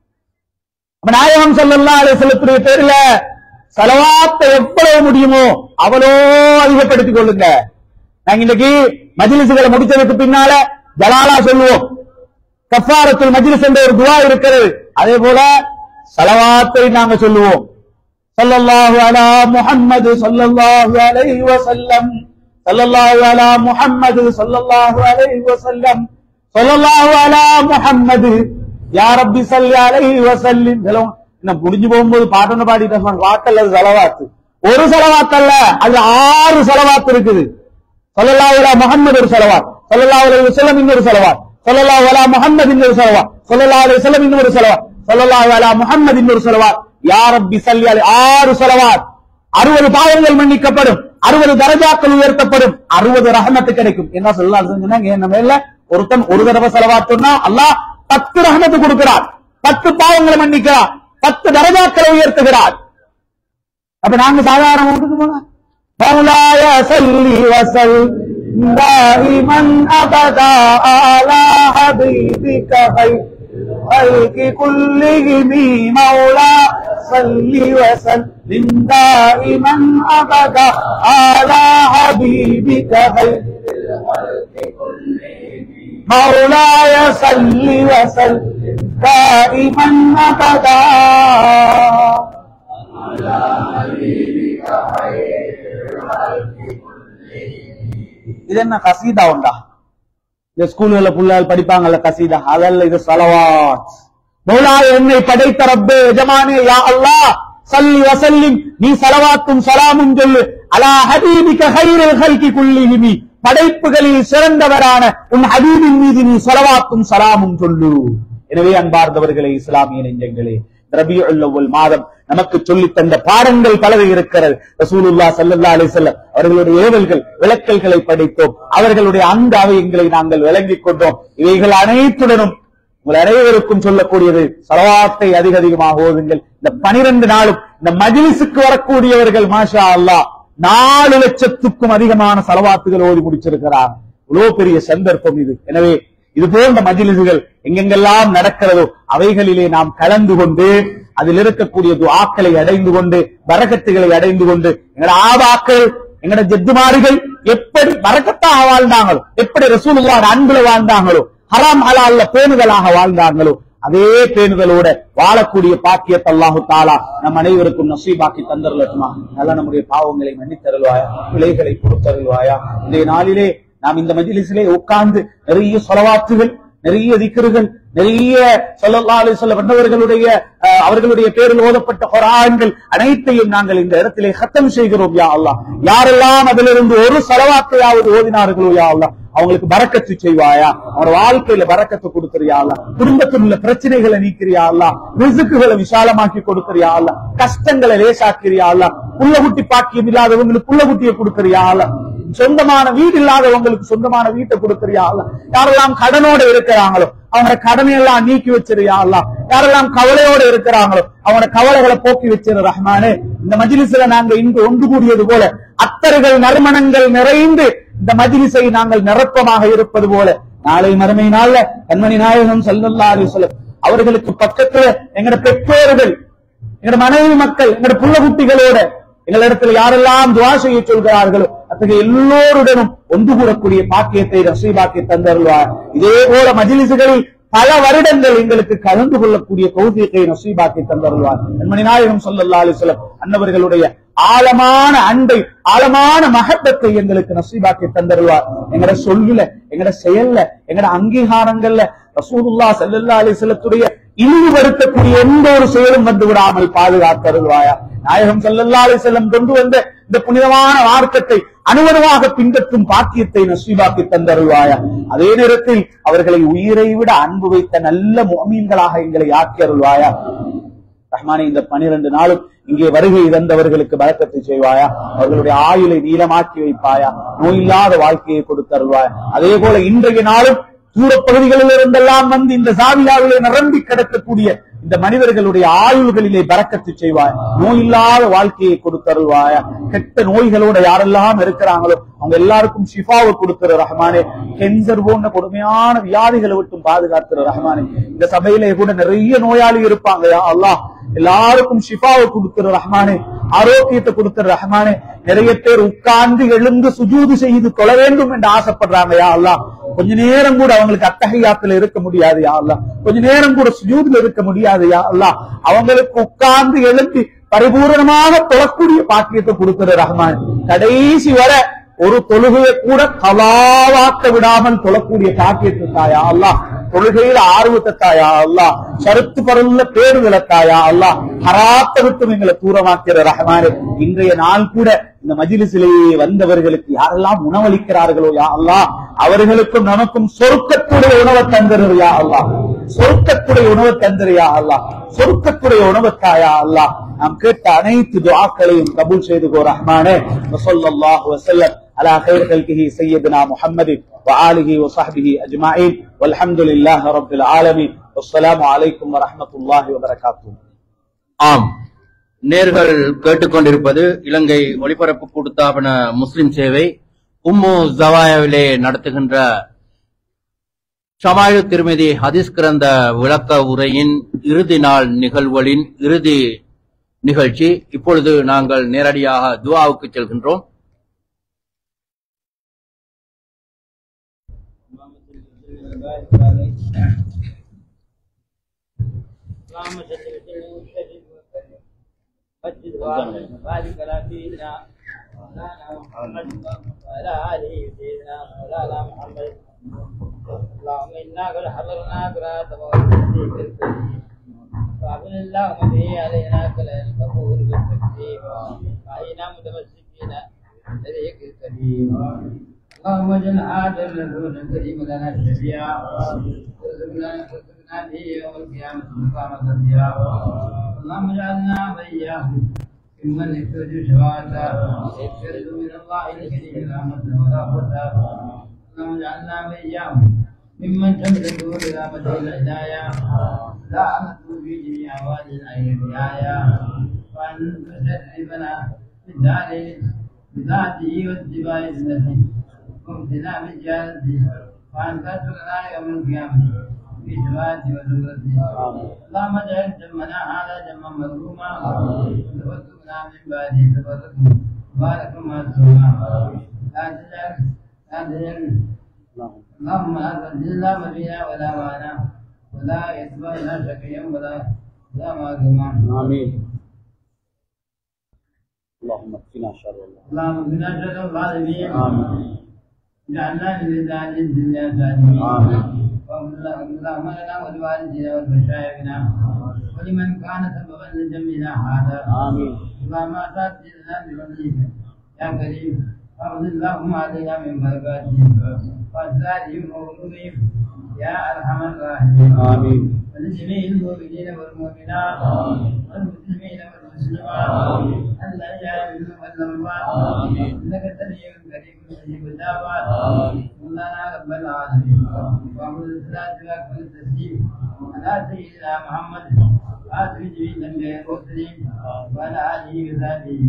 நாயகம் ஸல்லல்லாஹு அலைஹி வஸல்லத்துடைய பேர்ல ஸலவாத்தை எவ்வளவு முடியுமோ அவ்வளோ அதிகப்படுத்திக் கொள்ளுங்க. நாங்க இன்னைக்கு மஜ்லிஸ்களை முடிச்சதுக்கு பின்னால ஜலாலா சொல்லுவோம். கஃபாரத்துல் மஜ்லிஸ் என்ற ஒரு துஆ இருக்கிறது. அதே போல ஸலவாத்தை நாங்க சொல்லுவோம். ஸல்லல்லாஹு அலா முஹம்மது ஸல்லல்லாஹு அலைஹி வஸல்லம், ஸல்லல்லாஹு அலா முஹம்மது ஸல்லல்லாஹு அலைஹி வஸல்லம், ஸல்லல்லாஹு அலா முஹம்மது யா ரப்பி ஸல்லி அலைஹி வஸல்லிம். இன்னும் முடிஞ்சு போகும்போது பாட்டு பாடிட்டு பாட்டல்ல ஸலவாத். ஒரு ஸலவாத் அல்ல, அது 6 ஸலவாத் இருக்குது. ஸல்லல்லாஹு அலா முஹம்மது ஒரு ஸலவாத், ஸல்லல்லாஹு அலைஹி வஸல்லம் இன்னொரு ஸலவாத், ஸல்லல்லாஹு அலா முஹம்மது இன்னொரு ஸலவாத், ஸல்லல்லாஹு அலைஹி வஸல்லம் இன்னொரு ஸலவாத், ஸல்லல்லாஹு அலா முஹம்மது இன்னொரு ஸலவாத், யா ரப்பி ஸல்லி அலைஹி. 6 ஸலவாத். 60 பாவங்கள் மன்னிக்கப்படும், 60 தரஜாக்கள் உயர்த்தப்படும், 60 ரஹமத் கிடைக்கும். என்ன ஸல்லல்லாஹு அலைஹி வஸல்லம் சொன்னாங்க, நம்ம மேல ஒருத்தன் ஒரு தடவை ஸலவாத் சொன்னா அல்லாஹ் 10 ரஹமத் கொடுக்கிறார், 10 பாவங்களை மன்னிக்கிறார், 10 தரஜாக்களை உயர்த்துகிறார். அப்ப நாங்க சாதாரண வீட்டுக்கு போனா மௌலாய ஸல்லி வஸல்லிம் தாயிமன் அபதா அலா ஹபீபிக ஹல்கி குல்லிஹிம் மௌலா ஸல்லி வஸல்லிம் தாயிமன் அபதா அலா ஹபீபிக ஹல்கி குல்லிஹிம் மௌலாய ஸல்லி வஸல்லிம் தாயிமன் அபதா அலா ஹபீபிக ஹல்கி குல்லிஹிம். இது என்ன கசீதா உண்டா? இந்த ஸ்கூல்ல புள்ளால் படிப்பாங்கல்ல கசீதா, அதல்ல, இது ஸலவாத். மௌலாய என்னை படைத்த ரப்பே எஜமானே யா அல்லாஹ் ஸல்லி வஸல்லிம், நீ ஸலவாத்தும் ஸலாமும் சொல்லு அலா ஹபீபிக கைரில் ஹல்கி குல்லிஹிம், படைப்புகளில் சிறந்தவரான உன் ஹபீபின் மீது நீ ஸலவாத்தும் ஸலாமும் சொல்லு. எனவே அன்பார்ந்தவர்களே, இஸ்லாமிய நெஞ்சங்களே, ரபியுல் அவ்வல் மாதம் நமக்கு சொல்லித் தந்த பாடங்கள் பலவை இருக்கிறது. ரசூலுல்லாஹ் ஸல்லல்லாஹு அலைஹி வஸல்லம் அவர்களுடைய ஏவல்கள் விளக்கல்களை படித்தோம், அவர்களுடைய அந்த அவயங்களை நாங்கள் விளங்கிக் கொண்டோம். இவைகள் அனைத்துடனும் உங்கள் அனைவருக்கும் சொல்லக்கூடியது ஸலவாத்தை அதிகமாக ஓதுங்கள். இந்த 12 நாளும் இந்த மஜ்லிஸுக்கு வரக்கூடியவர்கள் மாஷா அல்லாஹ் 4 லட்சத்துக்கும் அதிகமான ஸலவாத்துகள் ஓதி முடிச்சிருக்கிறார். இவ்வளவு பெரிய சந்தர்ப்பம் இது. எனவே இது போன்ற மஜ்லிஸ்கள் எங்கெங்கெல்லாம் நடக்கிறதோ அவைகளிலே நாம் கலந்து கொண்டு அதில் இருக்கக்கூடிய துஆக்களை அடைந்து கொண்டு பரக்கத்துகளை அடைந்து கொண்டு எங்கட ஆபாக்கள் எங்கட ஜெத்துமார்கள் எப்படி பரக்கத்தாக வாழ்ந்தாங்களோ, எப்படி ரசூலுல்லாஹ் அன்புல வாழ்ந்தாங்களோ, ஹராம் ஹலால்ல பேணுதலாக வாழ்ந்தாங்களோ, அதே பேணுதலோட வாழக்கூடிய பாக்கியத்தை அல்லாஹு தஆலா நம் அனைவருக்கும் நசீபாக்கி தந்தருளட்டுமா. நல்ல நம்முடைய பாவங்களை மன்னித்தருள்வாயா, பிழைகளை பொறுத்தருள்வாயா. இந்த நாளிலே நாம் இந்த மஜ்லிஸிலே உட்கார்ந்து நிறைய ஸலவாத்துகள், நிறைய திக்ருகள், நிறைய ஸல்லல்லாஹு அலைஹி வஸல்லம் அவர்களுடைய பேரில் ஓதப்பட்ட குர்ஆன்கள் அனைத்தையும் நாங்கள் இந்த இடத்திலே ختم செய்கிறோம் யா அல்லாஹ். யாரெல்லாம் அதிலிருந்து ஒரு ஸலவாத்தையாவது ஓதினார்களோ யா அல்லாஹ் அவங்களுக்கு பரக்கத்து செய்வாயா, அவங்க வாழ்க்கையில பரக்கத்து கொடுக்கிறியா அல்லாஹ், குடும்பத்தில் உள்ள பிரச்சனைகளை நீக்கிறியா அல்லாஹ், ரிஸ்குகளை விசாலமாக்கி கொடுக்கிறியா அல்லாஹ், கஷ்டங்களை லேசாக்கிறியா அல்லாஹ், புள்ளகுட்டி பாக்கியம் இல்லாதவங்களுக்கு புள்ளகுட்டியை கொடுக்கிறியா அல்லாஹ், சொந்தமான வீடு இல்லாதவங்களுக்கு சொந்தமான வீட்டை கொடுக்கிறியா அல்லாஹ், யாரெல்லாம் கடனோட இருக்கிறாங்களோ அவங்க கடனை எல்லாம் நீக்கி வச்சிருயா அல்லாஹ், யாரெல்லாம் கவலையோட இருக்கிறாங்களோ அவங்க கவலைகளை போக்கி வச்சிரு ரஹ்மானே. இந்த மஜ்லிஸ்ல நாங்க இன்று ஒன்று கூடியது போல அத்தர்கள் நறுமணங்கள் நிறைந்து இந்த மஜ்லிஸை நாங்கள் நிரப்பமாக இருப்பது போல நாளை மறுமை நாள்ல கண்மணி நாயகம் ஸல்லல்லாஹு அலைஹி வஸல்லம் அவர்களுக்கு பக்கத்துல எங்கட பெற்றோர்கள், எங்கட மனைவி மக்கள், எங்கட புள்ள குட்டிகளோட எங்களிடத்தில் யாரெல்லாம் துஆ செய்ய சொல்கிறார்களோ அத்தகைய எல்லோருடனும் ஒன்று கூடக்கூடிய பாக்கியத்தை நசீபாக்கி தந்தருள்வார். இதே போல மஜ்லிஸ்களில் பல வருடங்கள் எங்களுக்கு கலந்து கொள்ளக்கூடிய தௌஃபீகை நசீபாக்கி தந்தருள்வார். கண்மணி நாயகம் ஸல்லல்லாஹு அலைஹி வஸல்லம் அன்னவர்களுடைய ஆழமான அன்பை, ஆழமான மஹப்பத்தை எங்களுக்கு நசீபாக்கி தந்தருள்வார். எங்கட சொல்லுல, எங்கட செயல்ல, எங்கட அங்கீகாரங்கள்ல ரசூலுல்லாஹ் ஸல்லல்லாஹு அலைஹி வஸல்லத்துடைய இழிவுபடுத்தக்கூடிய எந்த ஒரு செயலும் வந்து விடாமல் பாதுகாத்தருள்வாயா. நாயகம் ஸல்லல்லாஹு அலைஹி வஸல்லம் கொண்டு வந்த இந்த புனிதமான மார்க்கத்தை அனுவனமாக பின்பற்றும் பாக்கியத்தை நசீபாக்கி தந்தருள்வாயா. அதே நேரத்தில் அவர்களை உயிரை விட அன்பு வைத்த நல்ல முஃமின்களாக எங்களை ஆக்கி அருள்வாயா. ரஹ்மானே, இந்த 12 நாளும் இங்கே வருகை தந்தவர்களுக்கு பரக்கத்தை செய்வாயா. அவர்களுடைய ஆயுளை நீளமாக்கி வைப்பாயா. நோயில்லாத வாழ்க்கையை கொடுத்தருள்வாயா. அதே போல இன்றைய நாளும் தூரப்பகுதிகளில் இருந்தெல்லாம் வந்து இந்த சாவியாவிலே நிரம்பி கிடக்கக்கூடிய இந்த மனிதர்களுடைய ஆயுள்களிலே பரக்கத்து செய்வாய். நோயில்லாத வாழ்க்கையை கொடுத்தருள்வாயா. கெட்ட நோய்களோட யாரெல்லாம் இருக்கிறாங்களோ அவங்க எல்லாருக்கும் ஷிஃபாவை கொடுக்கிற ரஹ்மானே. கேன்சர் போன்ற கொடுமையான வியாதிகளை விட்டும் பாதுகாத்துற ரஹ்மானே. இந்த சபையிலே கூட நிறைய நோயாளி இருப்பாங்க. யா அல்லாஹ், எல்லாருக்கும் ஷிஃபாவை கொடுக்கிற ரஹ்மானே, ஆரோக்கியத்தை கொடுக்கிற ரஹ்மானே. நிறைய பேர் உட்கார்ந்து எழுந்து சுஜூது செய்து தொழ வேண்டும் என்று ஆசைப்படுறாங்க. யா அல்லாஹ், கொஞ்ச நேரம் கூட அவங்களுக்கு அத்தஹியாத்துல இருக்க முடியாது. யா அல்லாஹ், கொஞ்ச நேரம் கூட சுஜூதுல இருக்க முடியாது. யா அல்லாஹ், அவங்களுக்கு உட்கார்ந்து எழுந்து பரிபூரணமாக தொழக்கூடிய பாக்கியத்தை கொடுக்கிற ரஹ்மான். கடைசி வர ஒரு தொழுகையை கூட கலாவாக்க விடாமல் தொழக்கூடிய பாக்கியத்தை தாயா அல்லாஹ். தொழுகையில ஆர்வத்தை தாயா அல்லாஹ். சருத்து பருள்ள பேருகளை தாயா அல்லாஹ். ஹராத்தை விட்டு எங்களை தூரமாக்கிற ரஹ்மானே. இன்றைய நாள் கூட இந்த மஜ்லிஸிலேயே வந்தவர்களுக்கு யாரெல்லாம் உணவளிக்கிறார்களோ யா அல்லாஹ், அவர்களுக்கும் நமக்கும் சொர்க்கத்துடைய உணவை தந்தரு யா அல்லாஹ். சொர்க்கத்துடைய உணவை தந்தரு யா அல்லாஹ். சொர்க்கத்துடைய உணவத்தாயா அல்லாஹ். நாம் கேட்ட அனைத்து துஆக்களையும் கபூல் செய்துகோ ரஹ்மானே. ஸல்லல்லாஹு அலைஹி வஸல்லம் அலா கைர் கல்கிஹி சய்யிதுனா முஹம்மது வ ஆலிஹி வ ஸஹ்பிஹி அஜ்மஈன் வல்ஹம்துலில்லாஹி ரப்பில் ஆலமீன். வஸ்ஸலாமு அலைக்கும் வ ரஹ்மத்துல்லாஹி வ பரகாத்துஹு. ஆம், நேர்கள் கேட்டுக்கொண்டிருப்பது இலங்கை ஒளிபரப்பு கூட்டுத்தாபன முஸ்லிம் சேவை உம்மு ஜவாயாவிலே நடத்துகின்ற ஷமாயிலு திருமதி ஹதீஸ் கிரந்த விளக்க உரையின் இறுதி நாள் நிகழ்வுகளின் இறுதி நிகழ்ச்சி. இப்பொழுது நாங்கள் நேரடியாக துஆவுக்கு செல்கின்றோம். اللهم إنا قد حضرنا قراءة فأعمل اللهم به علينا كلا الكفور بالتكريم وعينا متمسكين بذيك الكريم. اللهم اجعل هذا الرسول الكريم لنا الشفيع وارزقنا به يوم القيامة مقامة الضياء. اللهم اجعلنا وإياه ممن يكتب شفاعته يرجو من الله الكريم رحمة ورحمة. اللهم اجعلنا وإياه ممن تملك برحمته الهداية لا نطلب في جميع أوادنا الرعاية. وأن تشرفنا بالدارين بذاته واتباع سنته وامتناع بجانته. وأن تسترنا يوم القيامة في شفاعته وزمرته. اللهم اجعل جمعنا هذا جمعا مرحوما وتفرقنا من بعده تفرقا مباركا معصوما. لا تجعل اللهم لا تنزلنا مدينة ولا معنا ولا يتبعنا شقيا ولا مغرما. آمين. اللهم اكفنا شر الله. اللهم اكفنا شر الظالمين. آمين. اجعلنا لله الدنيا سالمين. آمين. اللهم لنا ولوالدينا ولمشايخنا ولمن كان سببا لجمعنا هذا. آمين. اللهم اساتذتنا بفضلك يا كريم. فاغفر اللهم علينا من بركاتهم وأسرارهم وغرورهم يا أرحم الراحمين. آمين. ولجميع المؤمنين والمؤمنات والمسلمين والمسلمات الأحياء منهم والأموات إنك سميع كريم مجيب الدعوات. مولانا رب العالمين وأعوذ بالصلاة وأكبر التسليم على سيدنا محمد آخر جميع الأنبياء والمرسلين وعلى آله وصحبه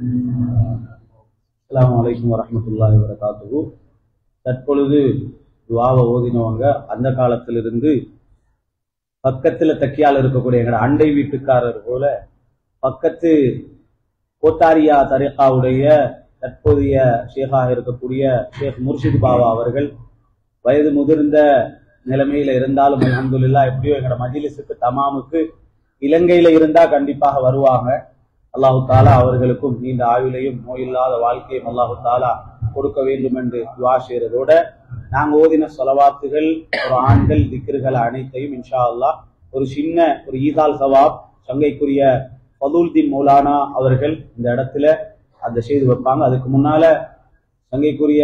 وسلم. அஸ்ஸலாமு அலைக்கும் வரஹ்மத்துல்லாஹி வபரகாத்துஹு. தற்பொழுது துவாவை ஓதினவங்க அந்த காலத்திலிருந்து பக்கத்துல தக்கியால் இருக்கக்கூடிய எங்களோட அண்டை வீட்டுக்காரர் போல பக்கத்து கோத்தாரியா தரிகாவுடைய தற்போதைய ஷேகாக இருக்கக்கூடிய ஷேக் முர்ஷித் பாபா அவர்கள் வயது முதிர்ந்த நிலைமையில இருந்தாலும் அல்ஹம்துலில்லாஹ் எப்படியோ எங்களோட மஜ்லிஸுக்கு தமாமுக்கு இலங்கையில இருந்தா கண்டிப்பாக வருவாங்க. அல்லாஹு தாலா அவர்களுக்கும் நீண்ட ஆயுளையும் நோயில்லாத வாழ்க்கையும் அல்லாஹு தாலா கொடுக்க வேண்டும் என்று துஆ செய்யறதோட நாங்க ஓதின ஸலவாத்துகள் ஒரு ஆண்கள் திக்ருகள் அனைத்தையும் இன்ஷா அல்லாஹ் ஒரு சின்ன ஒரு ஈசால் சவாப் சங்கைக்குரிய ஃபதுல்தீன் மௌலானா அவர்கள் இந்த இடத்துல அந்த செய்து வைப்பாங்க. அதுக்கு முன்னால சங்கைக்குரிய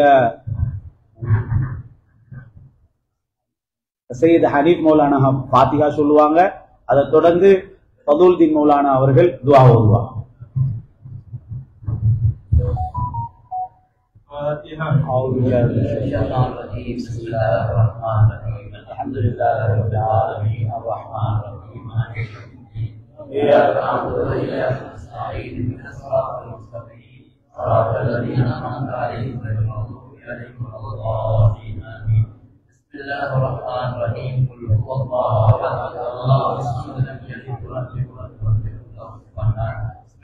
சையத் ஹனீஃப் மௌலானா ஃபாத்திஹா சொல்லுவாங்க. அதை தொடர்ந்து ஃபதுல்தீன் மௌலானா அவர்கள் துஆ ஓதுவாங்க. أعوذ بالله من الشيطان الرجيم بسم الله الرحمن الرحيم الحمد لله رب العالمين الرحمن الرحيم مالك يوم الدين إياك نعبد وإياك نستعين اهدنا الصراط المستقيم صراط الذين أنعمت عليهم غير المغضوب عليهم ولا الضالين آمين بسم الله الرحمن الرحيم قل هو الله أحد الله الصمد